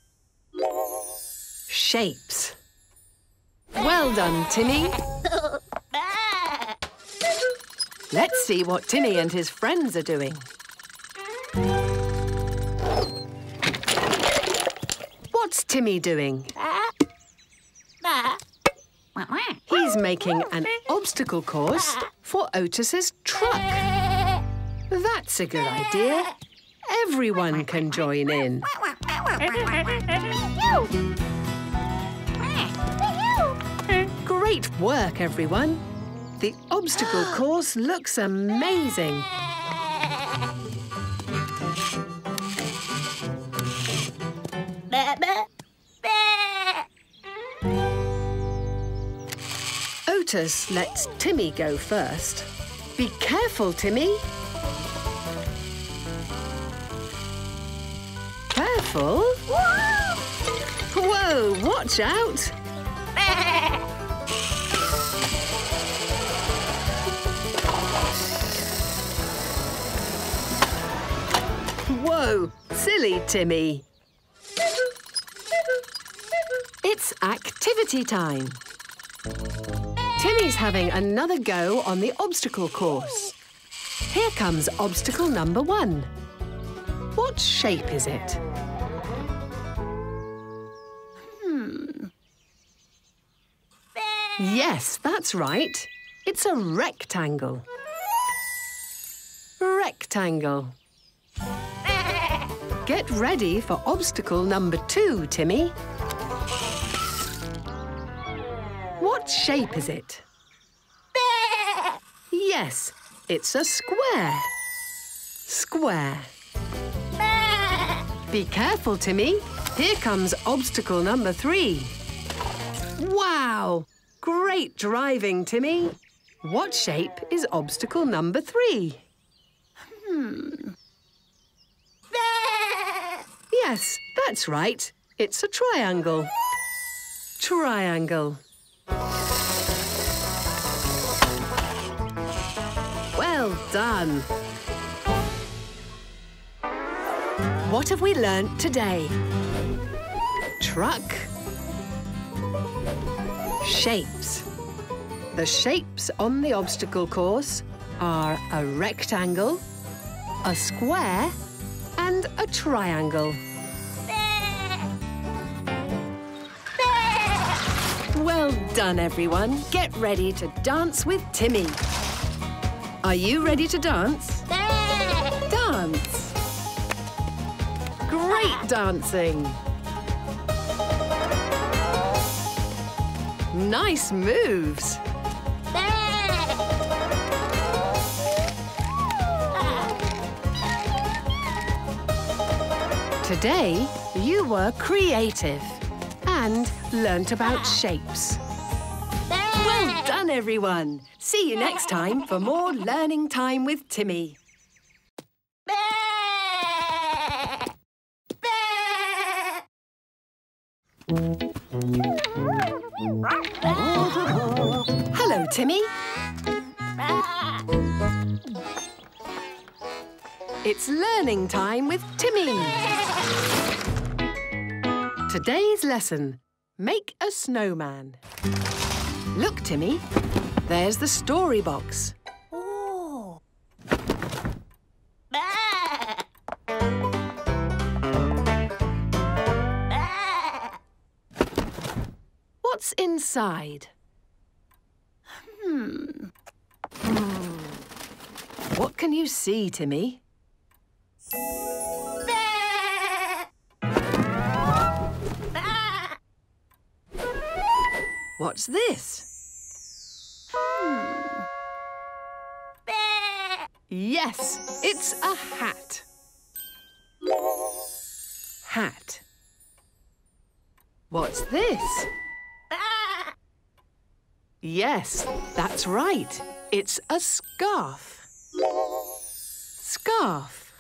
Shapes. Well done, Timmy. Let's see what Timmy and his friends are doing. What's Timmy doing? He's making an obstacle course for Otis's truck. That's a good idea. Everyone can join in. Great work, everyone. The obstacle course looks amazing. Otis lets Timmy go first. Be careful, Timmy. Careful. Whoa, watch out. Whoa, silly Timmy. It's activity time. Timmy's having another go on the obstacle course. Here comes obstacle number one. What shape is it? Hmm. Yes, that's right. It's a rectangle. Rectangle. Get ready for obstacle number two, Timmy. What shape is it? Yes, it's a square. Square. Be careful, Timmy. Here comes obstacle number three. Wow! Great driving, Timmy. What shape is obstacle number three? Hmm. Yes, that's right. It's a triangle. Triangle. Well done. What have we learnt today? Truck. Shapes. The shapes on the obstacle course are a rectangle, a square and a triangle. Well done, everyone. Get ready to dance with Timmy. Are you ready to dance? Dance. Great dancing. Nice moves. Today, you were creative and learnt about shapes. Well done, everyone. See you next time for more learning time with Timmy. Hello, Timmy. It's learning time with Timmy. Today's lesson, make a snowman. Look, Timmy, there's the story box. Oh. What's inside? Hmm. What can you see, Timmy? What's this? Hmm. Yes, it's a hat. Hat. What's this? Yes, that's right. It's a scarf. Scarf.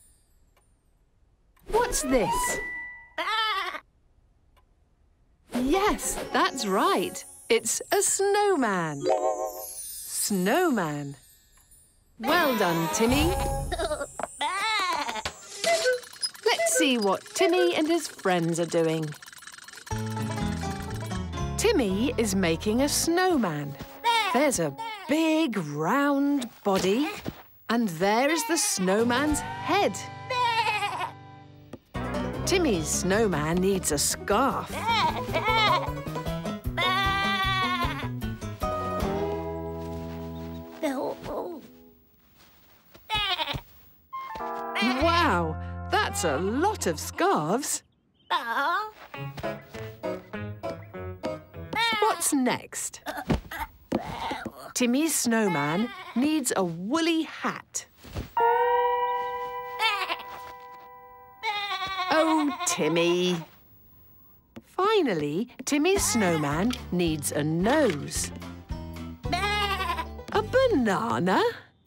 What's this? Yes, that's right. It's a snowman. Snowman. Well done, Timmy. Let's see what Timmy and his friends are doing. Timmy is making a snowman. There's a big round body and there is the snowman's head. Timmy's snowman needs a scarf. Wow, that's a lot of scarves. What's next? Timmy's snowman needs a woolly hat. Oh, Timmy. Finally, Timmy's snowman needs a nose. A banana?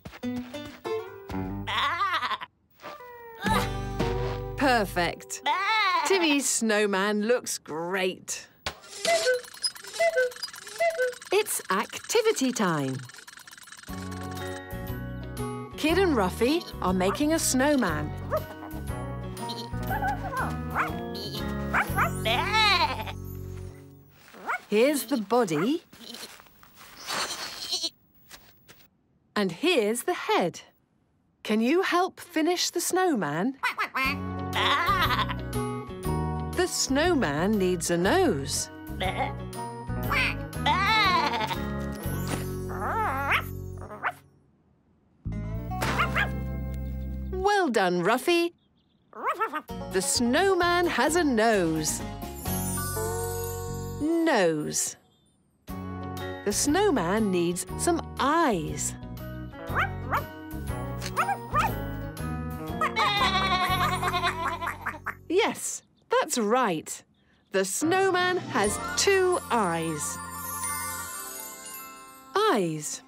Perfect. Timmy's snowman looks great. It's activity time. Kid and Ruffy are making a snowman. Here's the body. And here's the head. Can you help finish the snowman? The snowman needs a nose. Well done, Ruffy. The snowman has a nose. Nose. The snowman needs some eyes. Yes, that's right. The snowman has two eyes. Eyes.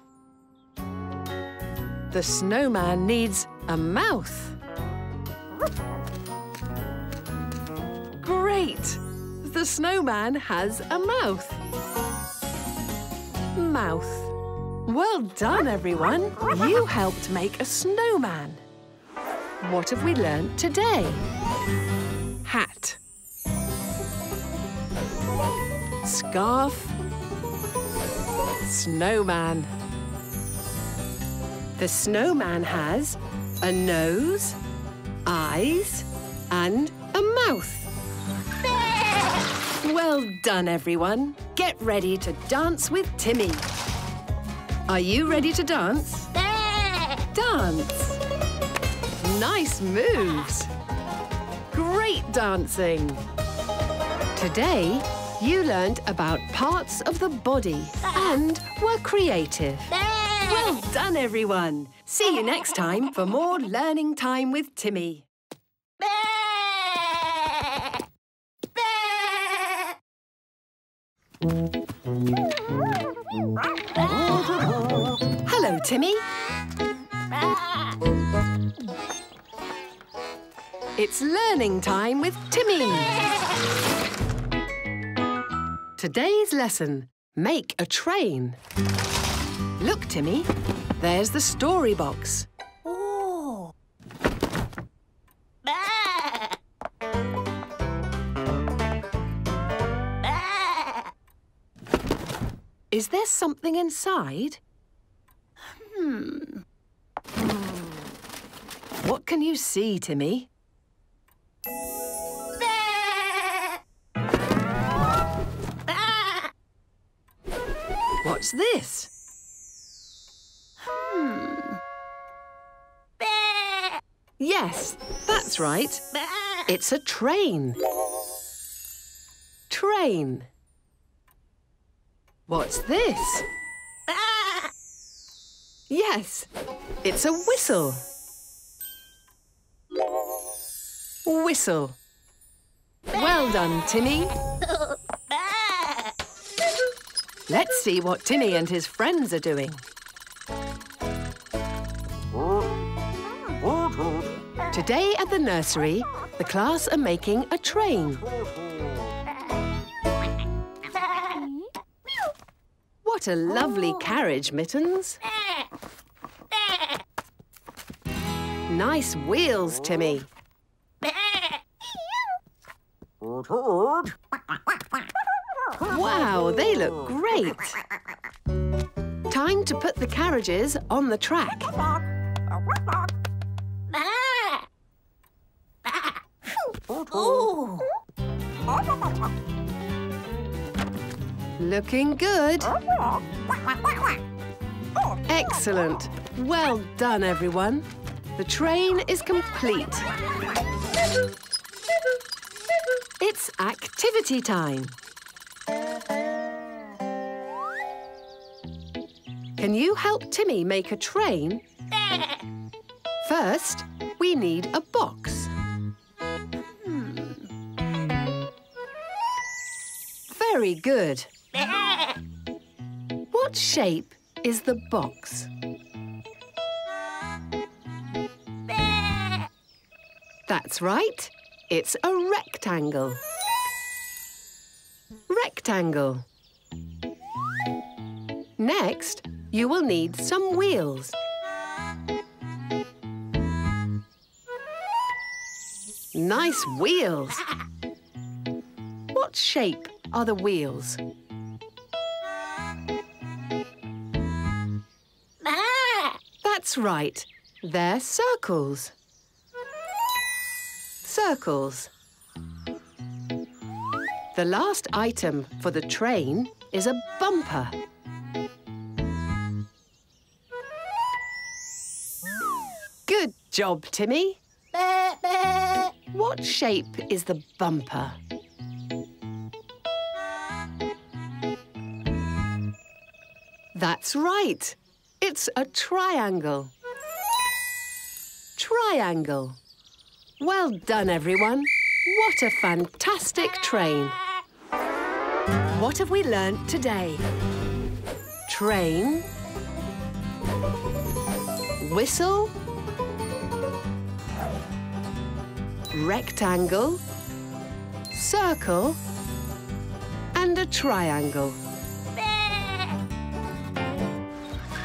The snowman needs a mouth. Great! The snowman has a mouth. Mouth. Well done, everyone. You helped make a snowman. What have we learnt today? Hat. Scarf. Snowman. The snowman has a nose, eyes, and a mouth. Well done, everyone. Get ready to dance with Timmy. Are you ready to dance? Dance. Nice moves. Great dancing. Today, you learned about parts of the body and were creative. Well done, everyone. See you next time for more learning time with Timmy. Hello, Timmy. It's learning time with Timmy. Today's lesson, make a train. Look, Timmy, there's the story box. Oh. Is there something inside? Hmm. What can you see, Timmy? What's this? Hmm. Yes, that's right. It's a train. Train. What's this? Yes, it's a whistle. Whistle. Well done, Timmy. Let's see what Timmy and his friends are doing. Today at the nursery, the class are making a train. What a lovely carriage, Mittens. Nice wheels, Timmy. Wow, they look great. Time to put the carriages on the track. Oh. Looking good. Excellent. Well done, everyone. The train is complete. It's activity time. Can you help Timmy make a train? First, we need a box. Hmm. Very good. What shape is the box? That's right. It's a rectangle. Rectangle. Next, you will need some wheels. Nice wheels. What shape are the wheels? That's right. They're circles. Circles. The last item for the train is a bumper. Good job, Timmy. What shape is the bumper? That's right. It's a triangle. Triangle. Well done, everyone. What a fantastic train. What have we learnt today? Train. Whistle. Rectangle. Circle. And a triangle.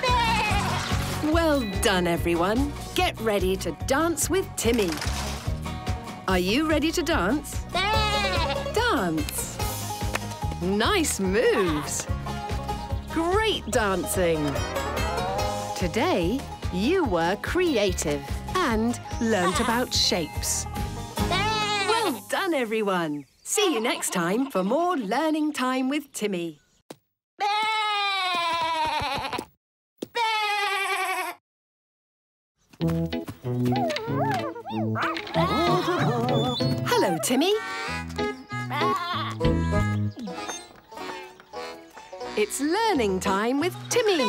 Well done, everyone. Get ready to dance with Timmy. Are you ready to dance? Dance. Nice moves. Great dancing. Today, you were creative and learnt about shapes. Well done, everyone. See you next time for more learning time with Timmy. Hello, Timmy. It's learning time with Timmy.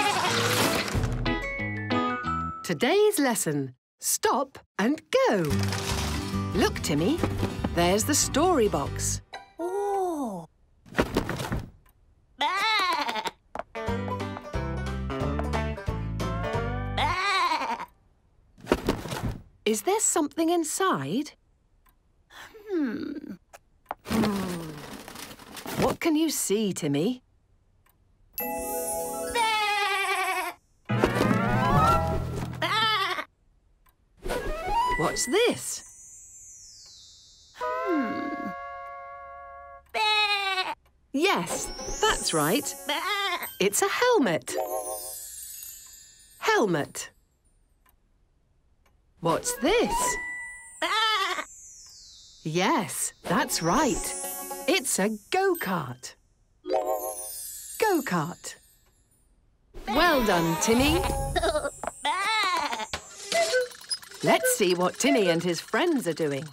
Today's lesson, stop and go. Look, Timmy, there's the story box. Oh. Is there something inside? Hmm. What can you see, Timmy? What's this? Hmm. Yes, that's right. It's a helmet. Helmet. What's this? Yes, that's right. It's a go-kart. Go-kart. Well done, Timmy. Let's see what Timmy and his friends are doing.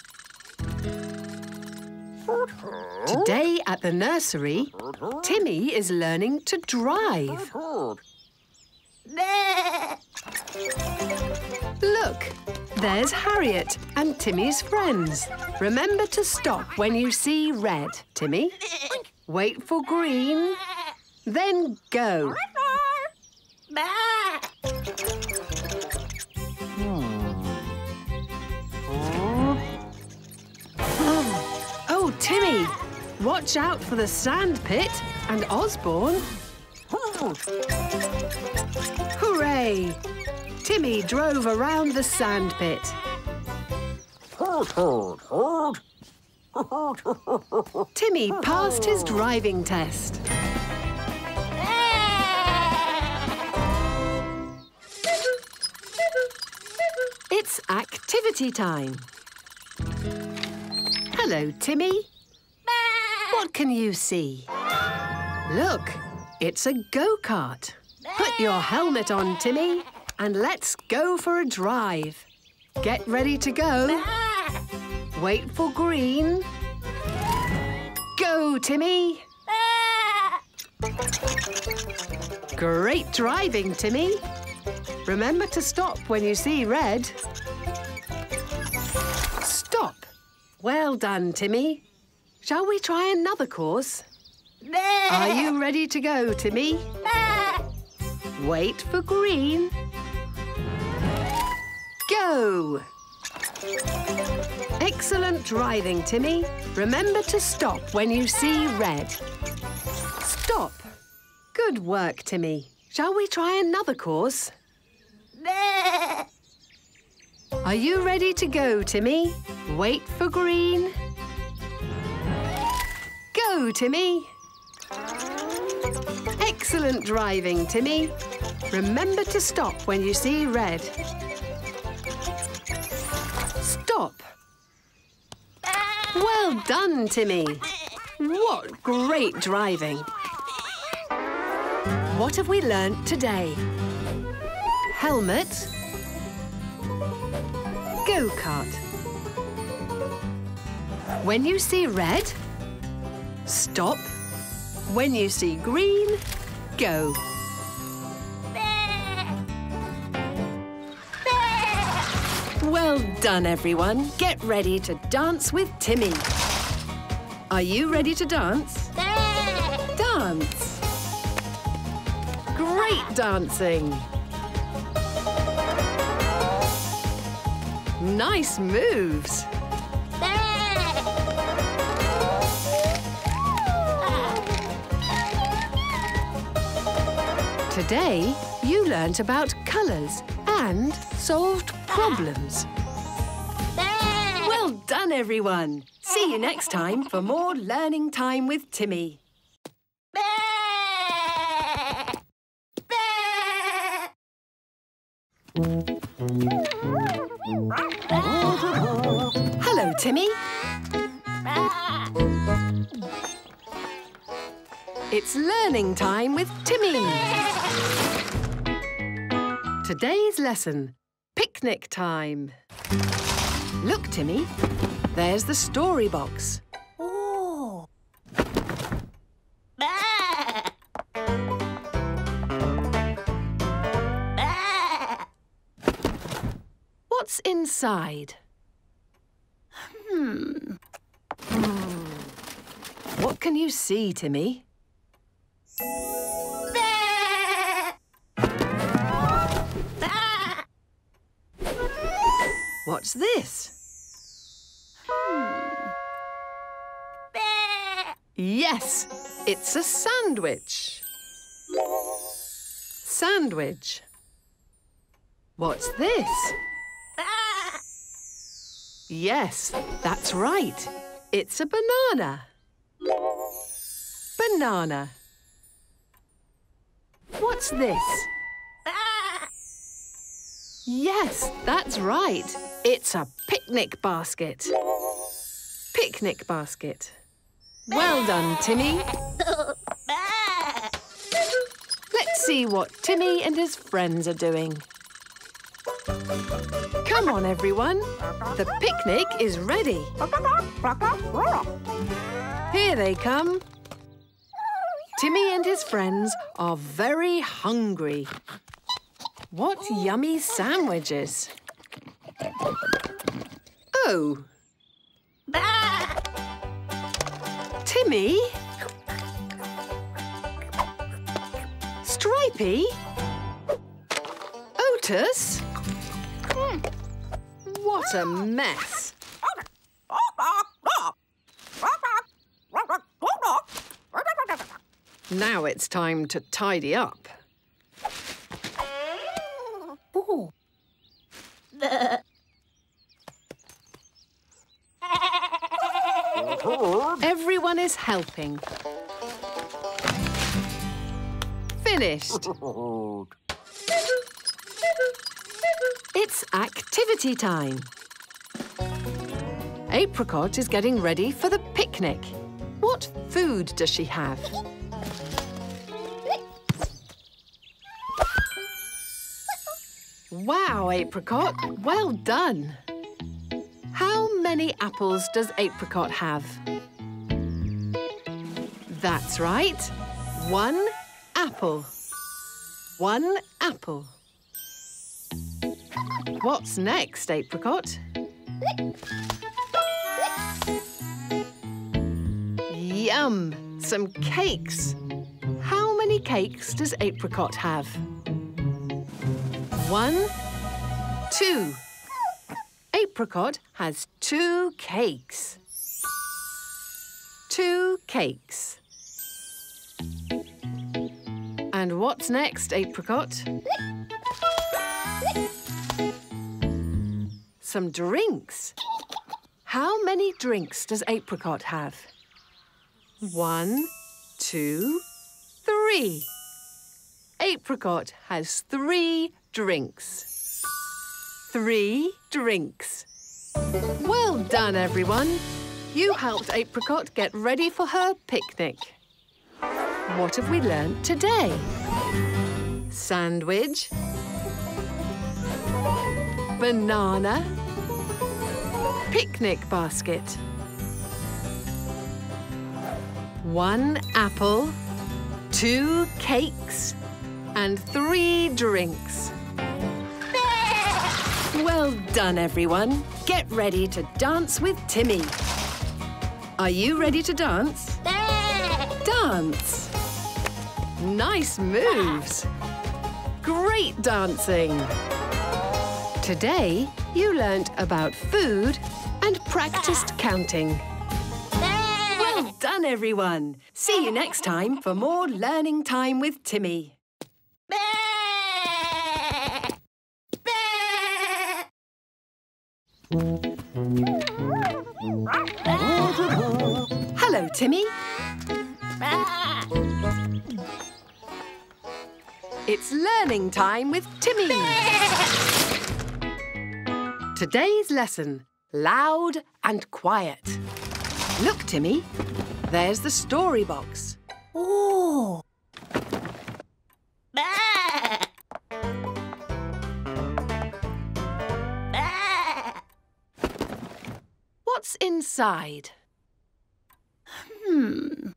Today at the nursery, Timmy is learning to drive. Look, there's Harriet and Timmy's friends. Remember to stop when you see red, Timmy. Wait for green, then go. Oh, Timmy, watch out for the sand pit and Osborne. Hooray! Timmy drove around the sand pit. Timmy passed his driving test. It's activity time. Hello, Timmy. What can you see? Look, it's a go-kart. Put your helmet on, Timmy, and let's go for a drive. Get ready to go. Wait for green. Go, Timmy. Great driving, Timmy. Remember to stop when you see red. Stop. Well done, Timmy. Shall we try another course? Are you ready to go, Timmy? Wait for green. Go! Excellent driving, Timmy. Remember to stop when you see red. Stop. Good work, Timmy. Shall we try another course? Are you ready to go, Timmy? Wait for green. Go, Timmy. Excellent driving, Timmy. Remember to stop when you see red. Stop. Well done, Timmy. What great driving. What have we learnt today? Helmet. Go-kart. When you see red, stop. When you see green, go. Well done, everyone. Get ready to dance with Timmy. Are you ready to dance? Dance. Great dancing. Nice moves. Today, You learnt about colours and solved problems. Well done, everyone. See you next time for more learning time with Timmy. Hello, Timmy. It's learning time with Timmy. Today's lesson, picnic time. Look, Timmy, there's the story box. Oh. What's inside? Hmm. What can you see, Timmy? What's this? Yes, it's a sandwich. Sandwich. What's this? Yes, that's right. It's a banana. Banana. What's this? Yes, that's right. It's a picnic basket. Picnic basket. Well done, Timmy. Let's see what Timmy and his friends are doing. Come on, everyone. The picnic is ready. Here they come. Timmy and his friends are very hungry. What yummy sandwiches. Oh. Timmy? Stripey? Otis? What a mess. Now it's time to tidy up. Oh. Everyone is helping. Finished. It's activity time. Apricot is getting ready for the picnic. What food does she have? Wow, Apricot, well done. How many apples does Apricot have? That's right, one apple. One apple. What's next, Apricot? Yum! Some cakes. How many cakes does Apricot have? One, two. Apricot has two cakes. Two cakes. And what's next, Apricot? Some drinks. How many drinks does Apricot have? One, two, three. Apricot has three drinks. Three drinks. Well done, everyone. You helped Apricot get ready for her picnic. What have we learnt today? Sandwich. Banana. Picnic basket. One apple, two cakes, and three drinks. Well done, everyone. Get ready to dance with Timmy. Are you ready to dance? Dance. Nice moves. Great dancing. Today, you learnt about food and practiced counting. Well done, everyone. See you next time for more learning time with Timmy. Hello, Timmy. It's learning time with Timmy. Today's lesson, loud and quiet. Look, Timmy, there's the story box. Oh. What's inside? Hmm.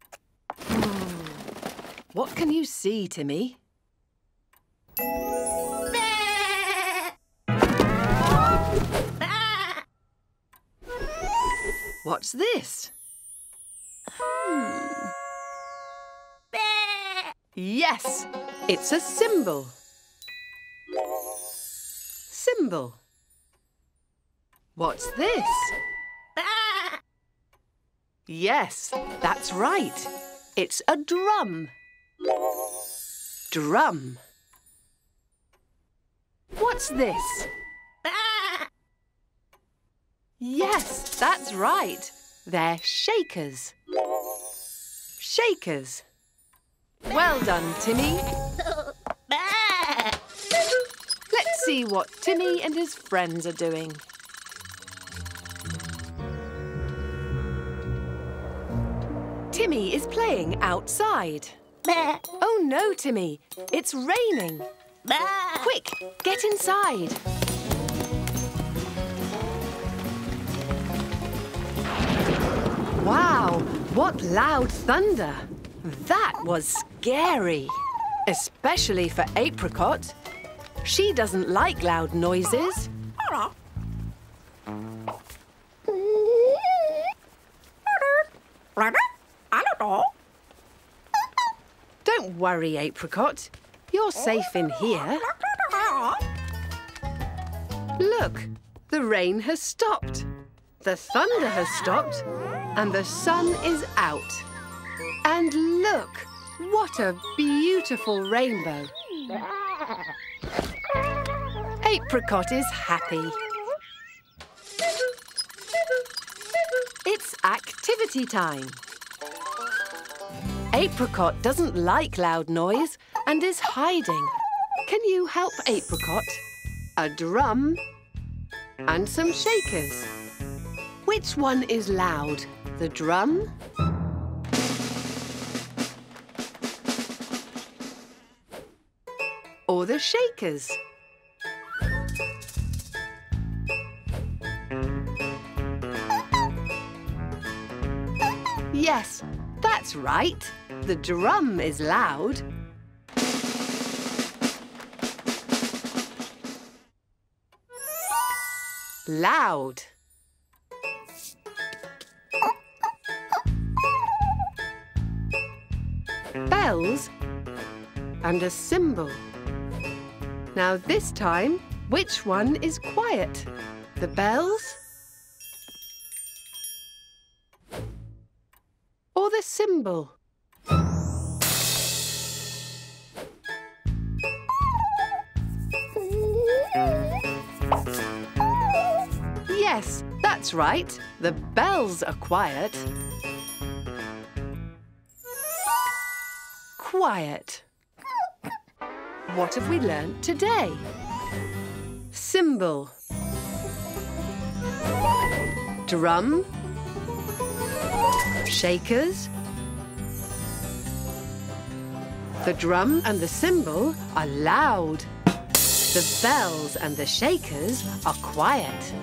What can you see, Timmy? What's this? Hmm. Yes, it's a symbol. Symbol. What's this? Yes, that's right. It's a drum. Drum. What's this? Yes, that's right. They're shakers. Shakers. Well done, Timmy. Let's see what Timmy and his friends are doing. Timmy is playing outside. Oh no, Timmy, it's raining. Quick, get inside. Wow, what loud thunder. That was scary. Especially for Apricot. She doesn't like loud noises. Don't worry, Apricot. You're safe in here. Look, the rain has stopped. The thunder has stopped. And the sun is out. And look, what a beautiful rainbow. Apricot is happy. It's activity time. Apricot doesn't like loud noise and is hiding. Can you help Apricot? A drum and some shakers. Which one is loud? The drum? Or the shakers? Yes, that's right. The drum is loud. Loud. Bells and a cymbal. Now this time, which one is quiet? The bells or the cymbal? Yes, that's right. The bells are quiet. Quiet. What have we learnt today? Cymbal. Drum. Shakers. The drum and the cymbal are loud. The bells and the shakers are quiet.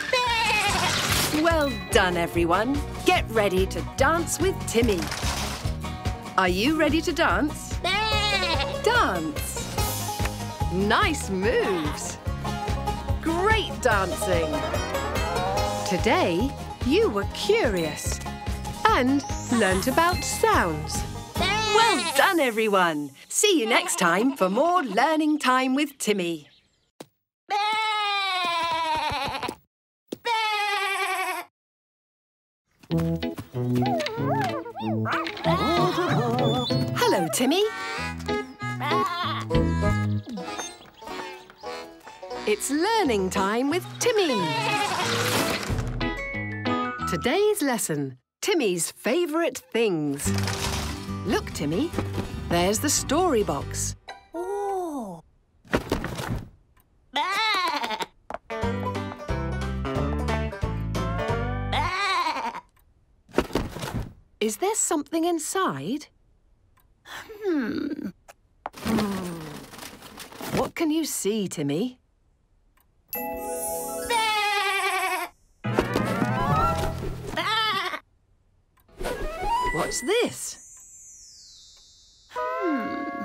Well done, everyone. Get ready to dance with Timmy. Are you ready to dance? Dance. Nice moves. Great dancing. Today, you were curious and learnt about sounds. Well done, everyone. See you next time for more learning time with Timmy. Hello, Timmy. It's learning time with Timmy. Today's lesson, Timmy's favourite things. Look, Timmy, there's the story box. Oh. Is there something inside? Hmm. What can you see, Timmy? What's this? Hmm.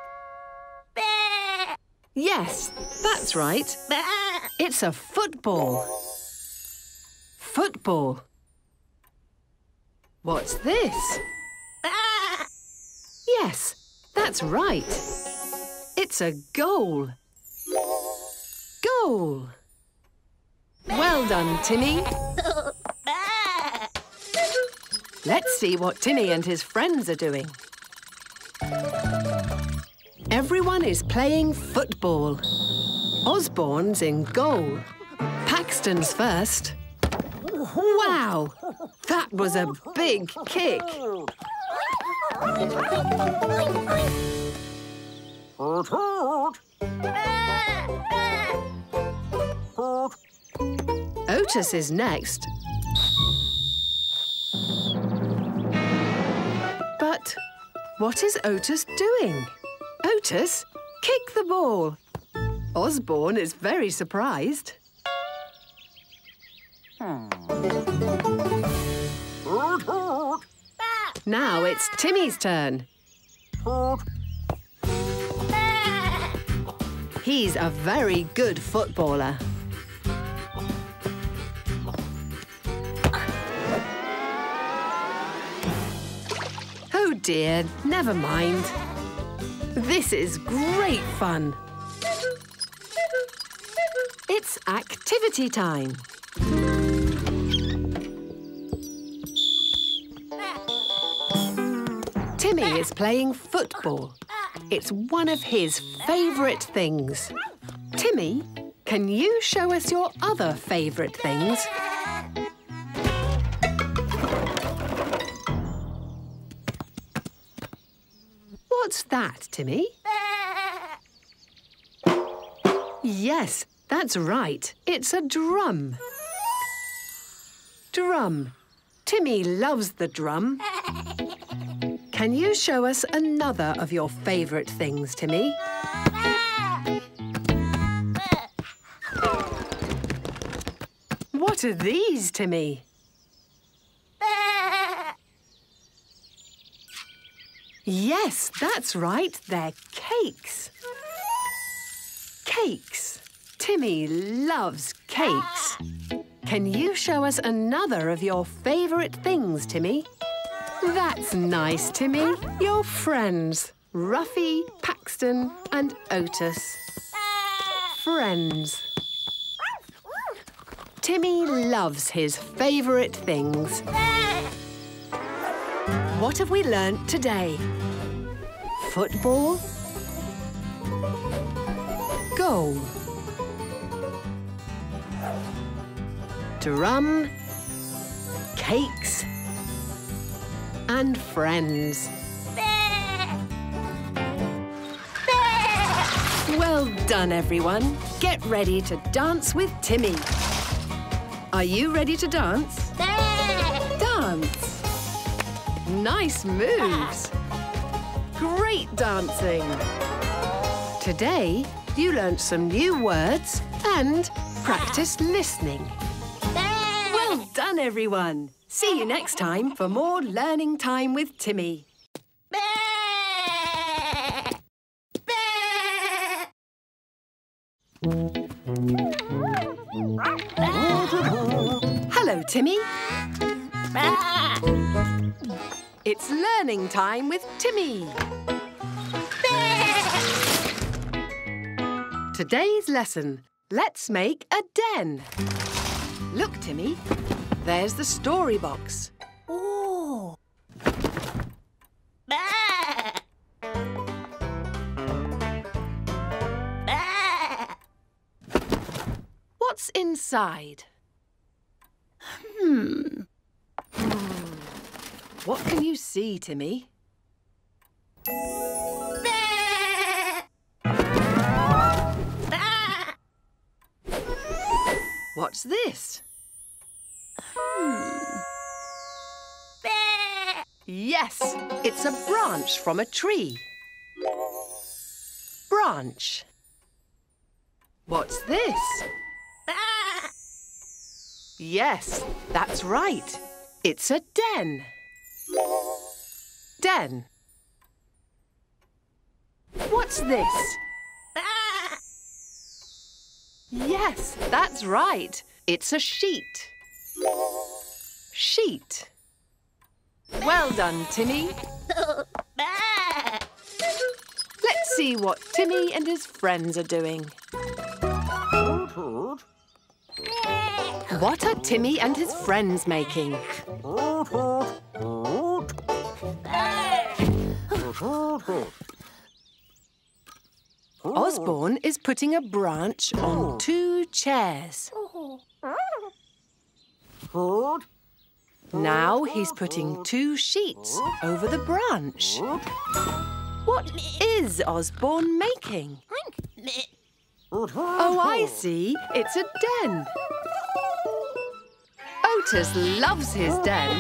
Yes, that's right. It's a football. Football. What's this? Yes, that's right. It's a goal. Goal. Well done, Timmy. Let's see what Timmy and his friends are doing. Everyone is playing football. Osborne's in goal. Paxton's first. Wow! That was a big kick. Otis is next. But what is Otis doing? Otis, kick the ball. Osborne is very surprised. Now it's Timmy's turn. He's a very good footballer. Oh dear, never mind. This is great fun. It's activity time. Timmy is playing football. It's one of his favourite things. Timmy, can you show us your other favourite things? What's that, Timmy? Yes, that's right. It's a drum. Drum. Timmy loves the drum. Can you show us another of your favourite things, Timmy? What are these, Timmy? Yes, that's right. They're cakes. Cakes. Timmy loves cakes. Can you show us another of your favourite things, Timmy? That's nice, Timmy. Your friends, Ruffy, Paxton and Otis. Friends. Timmy loves his favourite things. What have we learnt today? Football. Goal. Drum. Cakes. And friends. Well done, everyone. Get ready to dance with Timmy. Are you ready to dance? Dance. Nice moves. Great dancing. Today, you learnt some new words and practiced listening. Well done, everyone. See you next time for more learning time with Timmy. Hello, Timmy. It's learning time with Timmy. Today's lesson, let's make a den. Look, Timmy, there's the story box. Oh. inside? Hmm. What can you see, Timmy? What's this? Hmm. Yes, it's a branch from a tree. Branch. What's this? Yes, that's right. It's a den. Den. What's this? Yes, that's right. It's a sheet. Sheet. Well done, Timmy. Let's see what Timmy and his friends are doing. What are Timmy and his friends making? Osborne is putting a branch on two chairs. Now he's putting two sheets over the branch. What is Osborne making? Oh, I see. It's a den. Otis loves his den.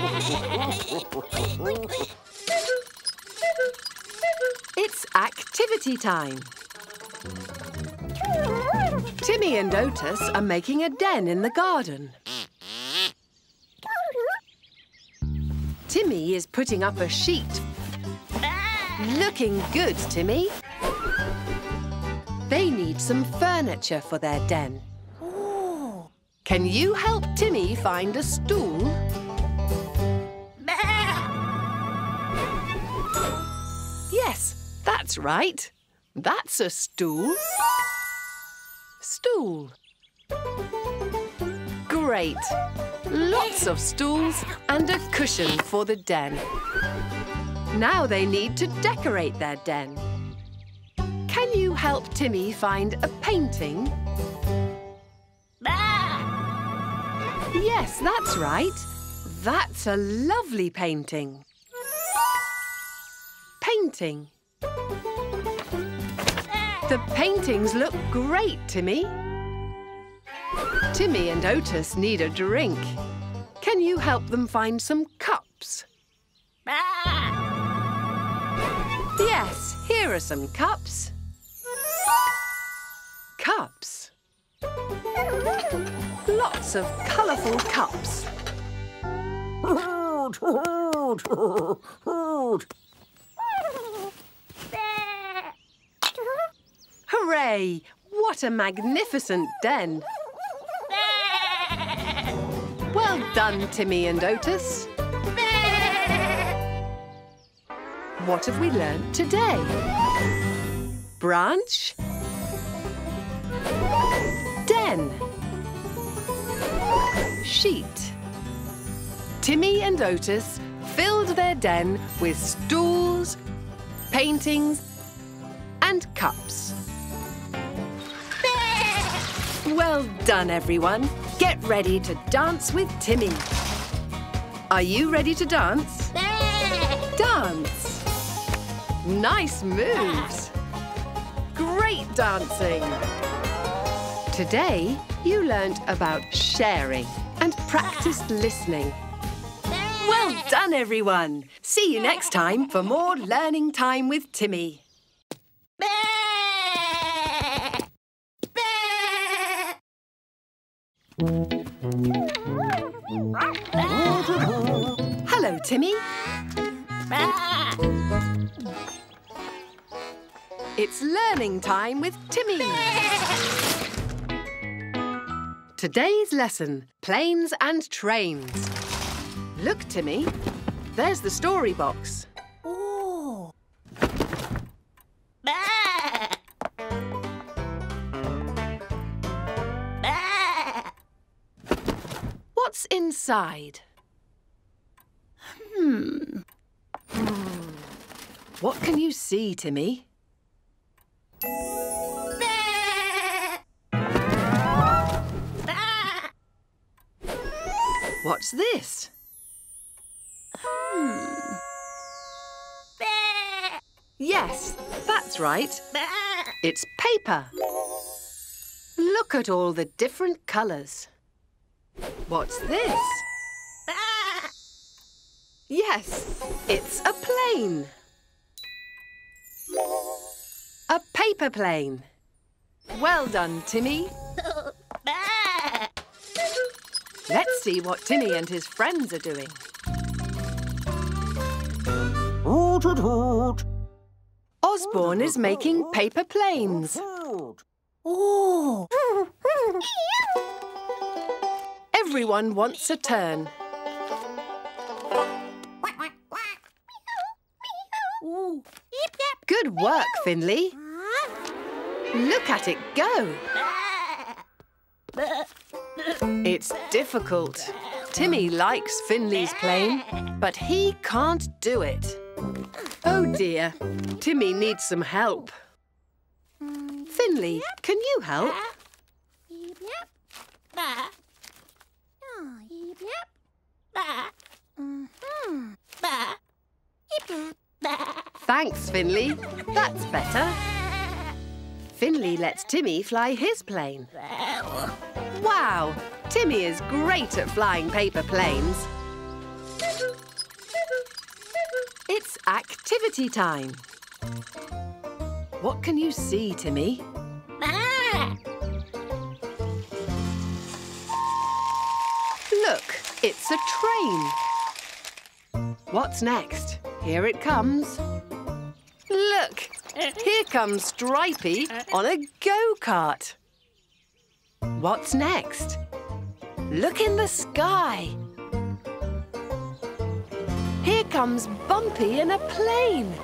It's activity time. Timmy and Otis are making a den in the garden. Timmy is putting up a sheet. Looking good, Timmy. They need some furniture for their den. Ooh. Can you help Timmy find a stool? Yes, that's right. That's a stool. Stool. Great. Lots of stools and a cushion for the den. Now they need to decorate their den. Can you help Timmy find a painting? Yes, that's right. That's a lovely painting. Painting. The paintings look great, Timmy. Timmy and Otis need a drink. Can you help them find some cups? Yes, here are some cups. Cups. Lots of colourful cups. Hooray! What a magnificent den. Well done, Timmy and Otis. What have we learnt today? Branch. Den. Sheet. Timmy and Otis filled their den with stools, paintings and cups. Well done, everyone. Get ready to dance with Timmy. Are you ready to dance? Dance. Nice moves. Great dancing. Today, you learnt about sharing and practiced listening. Well done, everyone. See you next time for more learning time with Timmy. Hello, Timmy. It's learning time with Timmy. Today's lesson, planes and trains. Look, Timmy, there's the story box. Ooh. What's inside? Hmm. What can you see, Timmy? What's this? Hmm. Yes, that's right. It's paper. Look at all the different colours. What's this? Yes, it's a plane. A paper plane. Well done, Timmy. Let's see what Timmy and his friends are doing. Hoot, hoot, hoot. Osborne is making paper planes. Hoot. Oh. Everyone wants a turn. Ooh. Good work, Finley. Look at it go. It's difficult. Timmy likes Finley's plane, but he can't do it. Oh dear, Timmy needs some help. Finley, can you help? Thanks, Finley. That's better. Finley lets Timmy fly his plane. Wow! Timmy is great at flying paper planes. It's activity time. What can you see, Timmy? Look, it's a train. What's next? Here it comes. Look, here comes Stripey on a go-kart. What's next? Look in the sky. Here comes Bumpy in a plane.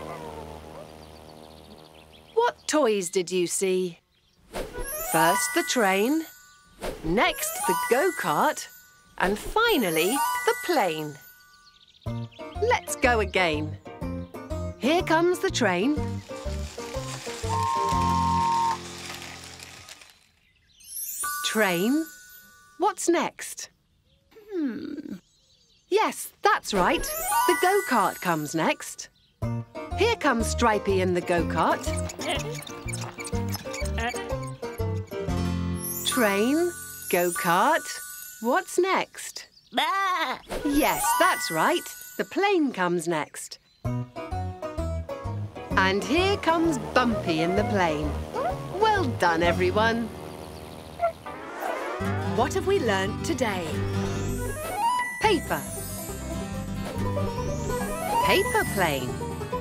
What toys did you see? First the train, next the go-kart, and finally the plane. Let's go again. Here comes the train. Train. What's next? Hmm. Yes, that's right. The go-kart comes next. Here comes Stripey in the go-kart. Train, go-kart. What's next? Yes, that's right. The plane comes next. And here comes Bumpy in the plane. Well done, everyone. What have we learnt today? Paper. Paper plane.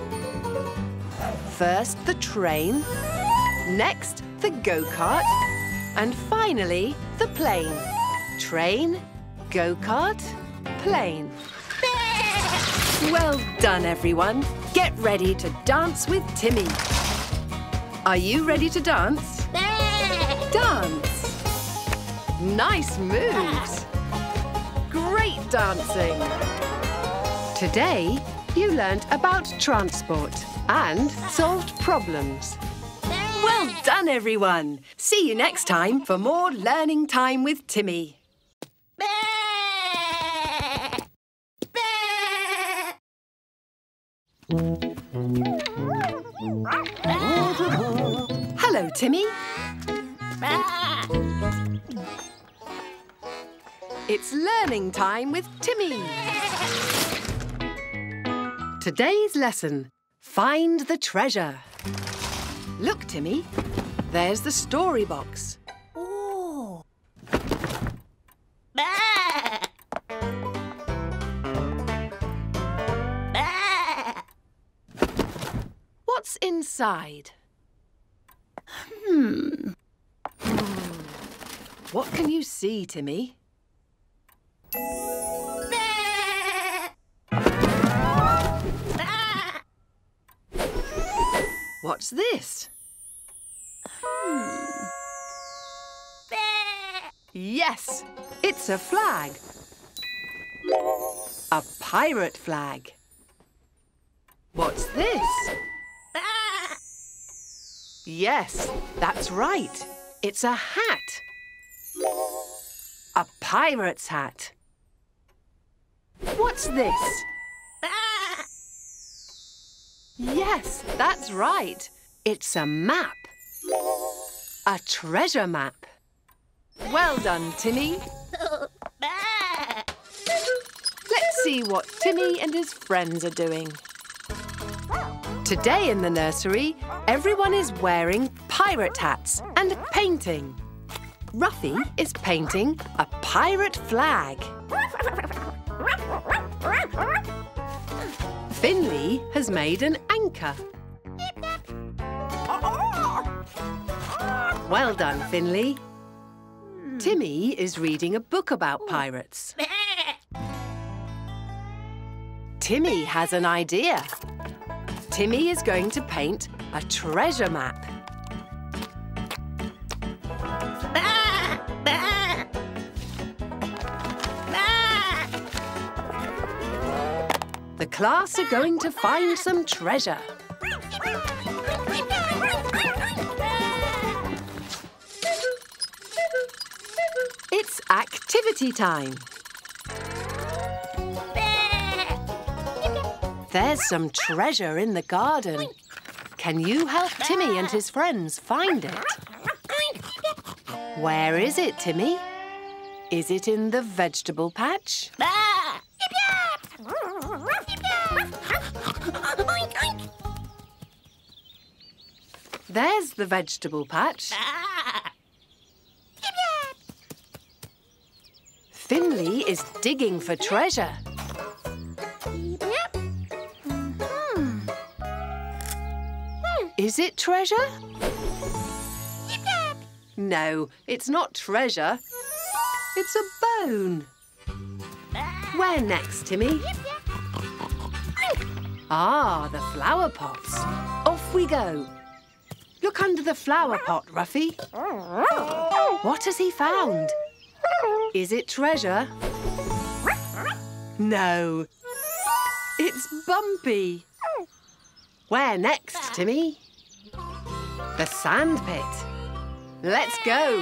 First the train, next the go-kart, and finally the plane. Train, go-kart, plane. Well done, everyone. Get ready to dance with Timmy. Are you ready to dance? Dance. Nice moves. Great dancing. Today, you learnt about transport and solved problems. Well done, everyone. See you next time for more learning time with Timmy. Hello, Timmy. It's learning time with Timmy. Today's lesson, find the treasure. Look, Timmy, there's the story box. Oh. What's inside? Hmm. What can you see, Timmy? What's this? Hmm. Yes, it's a flag. A pirate flag. What's this? Yes, that's right. It's a hat. A pirate's hat. What's this? Yes, that's right. It's a map. A treasure map. Well done, Timmy. Let's see what Timmy and his friends are doing. Today in the nursery, everyone is wearing pirate hats and painting. Ruffy is painting a pirate flag. Finley has made an anchor. Well done, Finley. Timmy is reading a book about pirates. Timmy has an idea. Timmy is going to paint a treasure map. The class are going to find some treasure. It's activity time. There's some treasure in the garden. Can you help Timmy and his friends find it? Where is it, Timmy? Is it in the vegetable patch? There's the vegetable patch. Finley is digging for treasure. Is it treasure? No, it's not treasure. It's a bone. Where next, Timmy? Ah, the flower pots. Off we go. Look under the flower pot, Ruffy. What has he found? Is it treasure? No. It's Bumpy. Where next, Timmy? The sand pit. Let's go.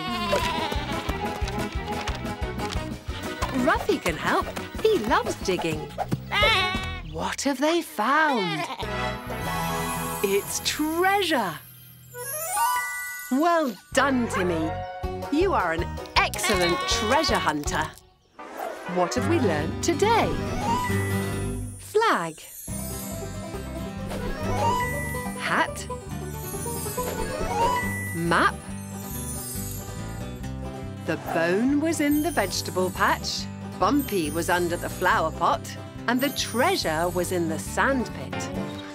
Ruffy can help. He loves digging. What have they found? It's treasure. Well done, Timmy. You are an excellent treasure hunter. What have we learned today? Flag. Hat. Map. The bone was in the vegetable patch, Bumpy was under the flower pot, and the treasure was in the sand pit.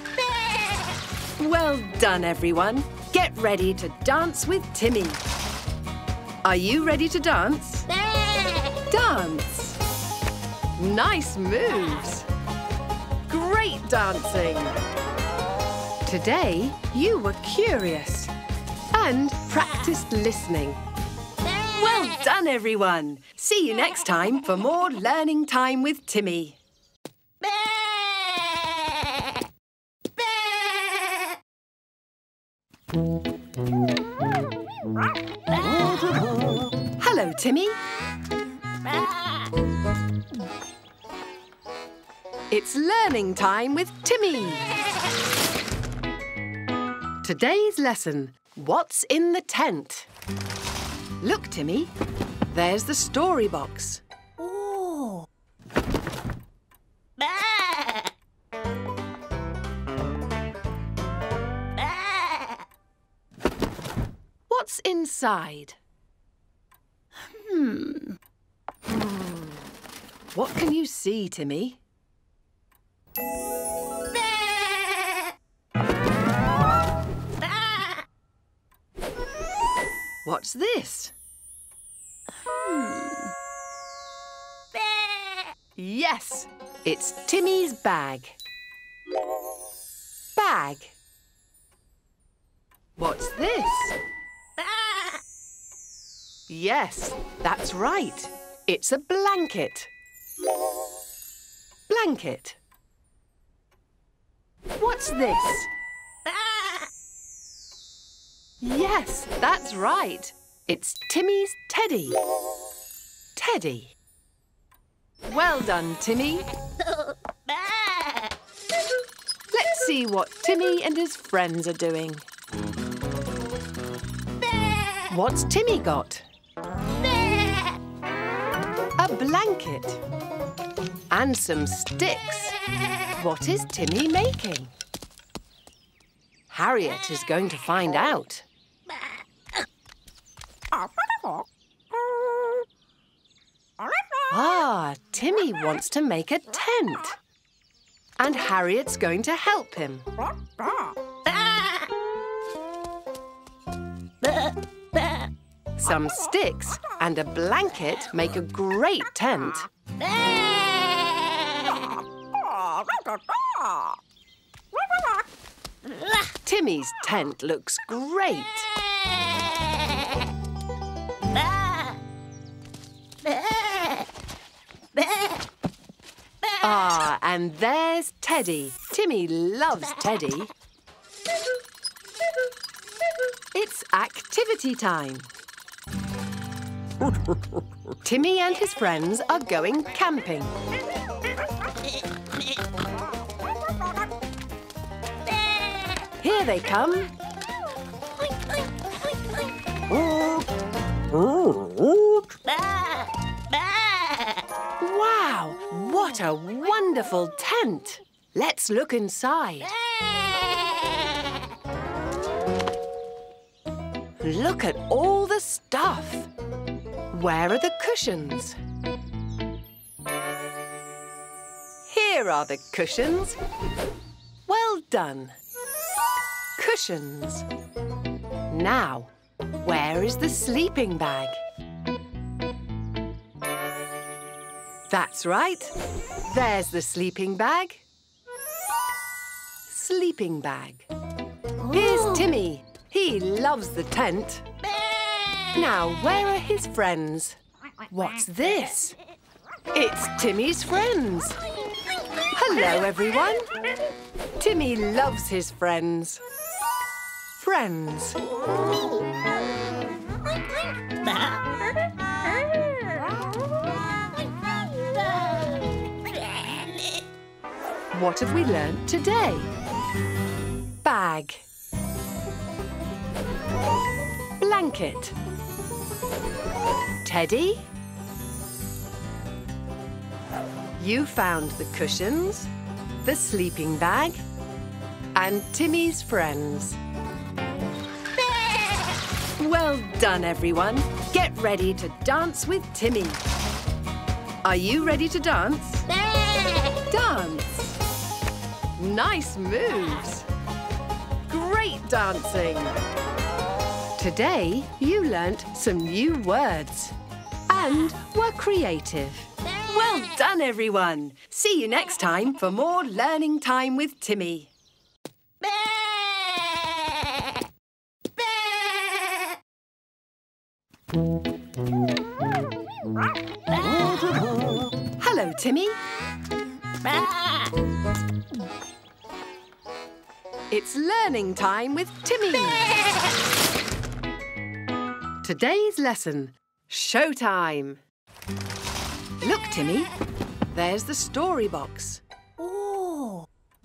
Well done, everyone. Get ready to dance with Timmy. Are you ready to dance? Dance. Nice moves. Great dancing. Today, you were curious and practiced listening. Well done, everyone. See you next time for more learning time with Timmy. Hello, Timmy. It's learning time with Timmy. Today's lesson, what's in the tent? Look, Timmy, there's the story box. Oh. What's inside? Hmm. What can you see, Timmy? What's this? Hmm. Yes, it's Timmy's bag. Bag. What's this? Yes, that's right. It's a blanket. Blanket. What's this? Yes, that's right. It's Timmy's teddy. Teddy. Well done, Timmy. Let's see what Timmy and his friends are doing. What's Timmy got? A blanket. And some sticks. What is Timmy making? Harriet is going to find out. Ah, Timmy wants to make a tent. And Harriet's going to help him. Some sticks and a blanket make a great tent. Timmy's tent looks great. Ah, and there's Teddy. Timmy loves Teddy. It's activity time. Timmy and his friends are going camping. Here they come. Wow, what a wonderful tent. Let's look inside. Look at all the stuff. Where are the cushions? Here are the cushions. Well done. Cushions. Now, where is the sleeping bag? That's right. There's the sleeping bag. Sleeping bag. Here's Timmy. He loves the tent. Now, where are his friends? What's this? It's Timmy's friends. Hello, everyone. Timmy loves his friends. Friends. What have we learnt today? Bag. Blanket. Teddy. You found the cushions, the sleeping bag, and Timmy's friends. Well done, everyone. Get ready to dance with Timmy. Are you ready to dance? Dance. Nice moves. Great dancing. Today, you learnt some new words and were creative. Well done, everyone. See you next time for more learning time with Timmy. Hello, Timmy. It's learning time with Timmy. Today's lesson, showtime. Look, Timmy, there's the story box. Oh.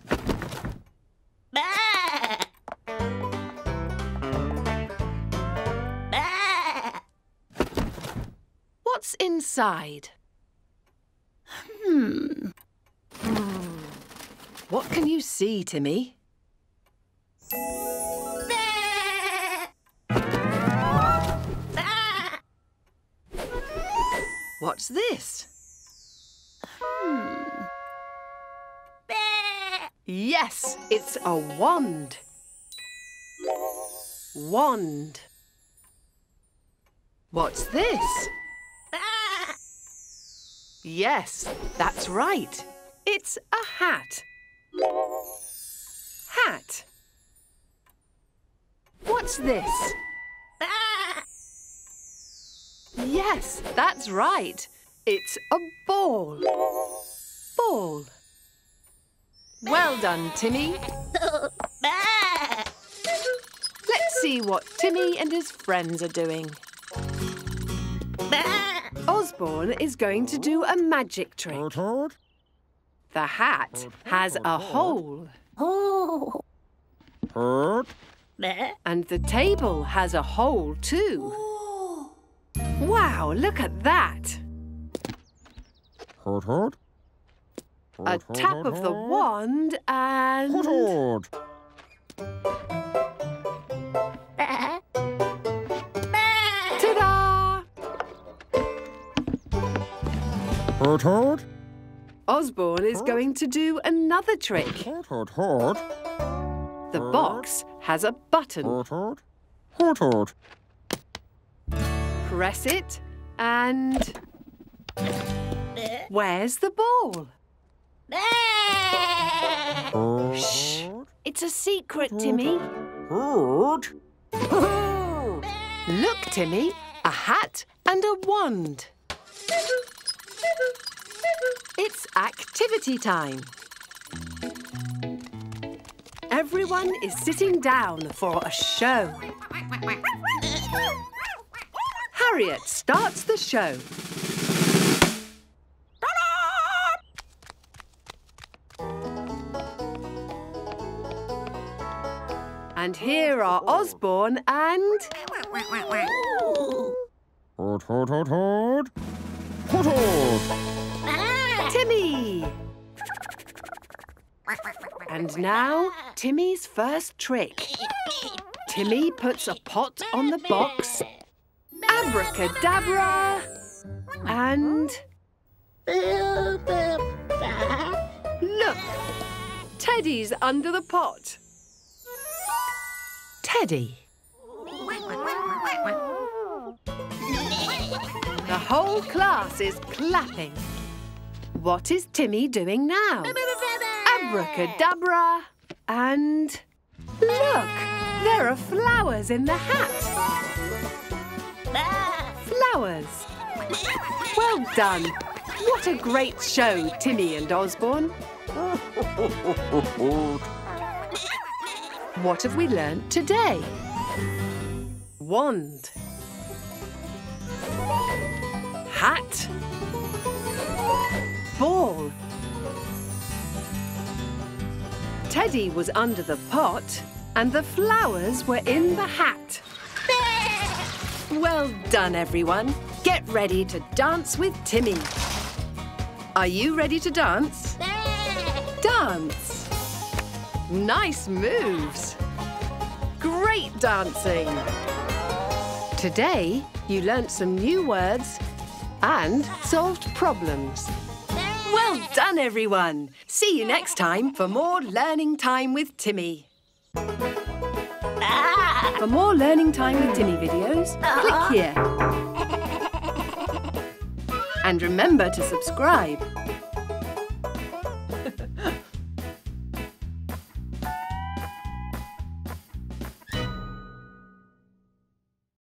What's inside? Hmm. What can you see, Timmy? What's this? Hmm. Yes, it's a wand. Wand. What's this? Yes, that's right. It's a hat. Hat. What's this? Yes, that's right. It's a ball. Ball. Well done, Timmy. Let's see what Timmy and his friends are doing. Osborne Osborne is going to do a magic trick. Toot toot. The hat has a hole. Oh. Toot. And the table has a hole too. Oh. Wow, look at that. Toot toot. A tap of the wand and... Toot toot. Ta-da! Toot toot. Osborne is going to do another trick. Toot toot toot. The box has a button. Toot toot. Toot toot. Press it and... Where's the ball? Shh! It's a secret, Timmy. Toot. Look, Timmy, a hat and a wand. It's activity time. Everyone is sitting down for a show. Harriet starts the show. And here are Osborne and... Toot toot toot toot. Toot toot. Timmy! And now, Timmy's first trick. Timmy puts a pot on the box. Abracadabra! And... Look! Teddy's under the pot. Teddy. The whole class is clapping. What is Timmy doing now? Abracadabra! And... Look! There are flowers in the hat. Flowers. Well done. What a great show, Timmy and Osborne. What have we learnt today? Wand. Hat. Ball. Teddy was under the pot and the flowers were in the hat. Well done, everyone. Get ready to dance with Timmy. Are you ready to dance? Dance. Nice moves. Great dancing. Today, you learnt some new words and solved problems. Well done, everyone. See you next time for more Learning Time with Timmy. For more Learning Time with Timmy videos, click here. And remember to subscribe.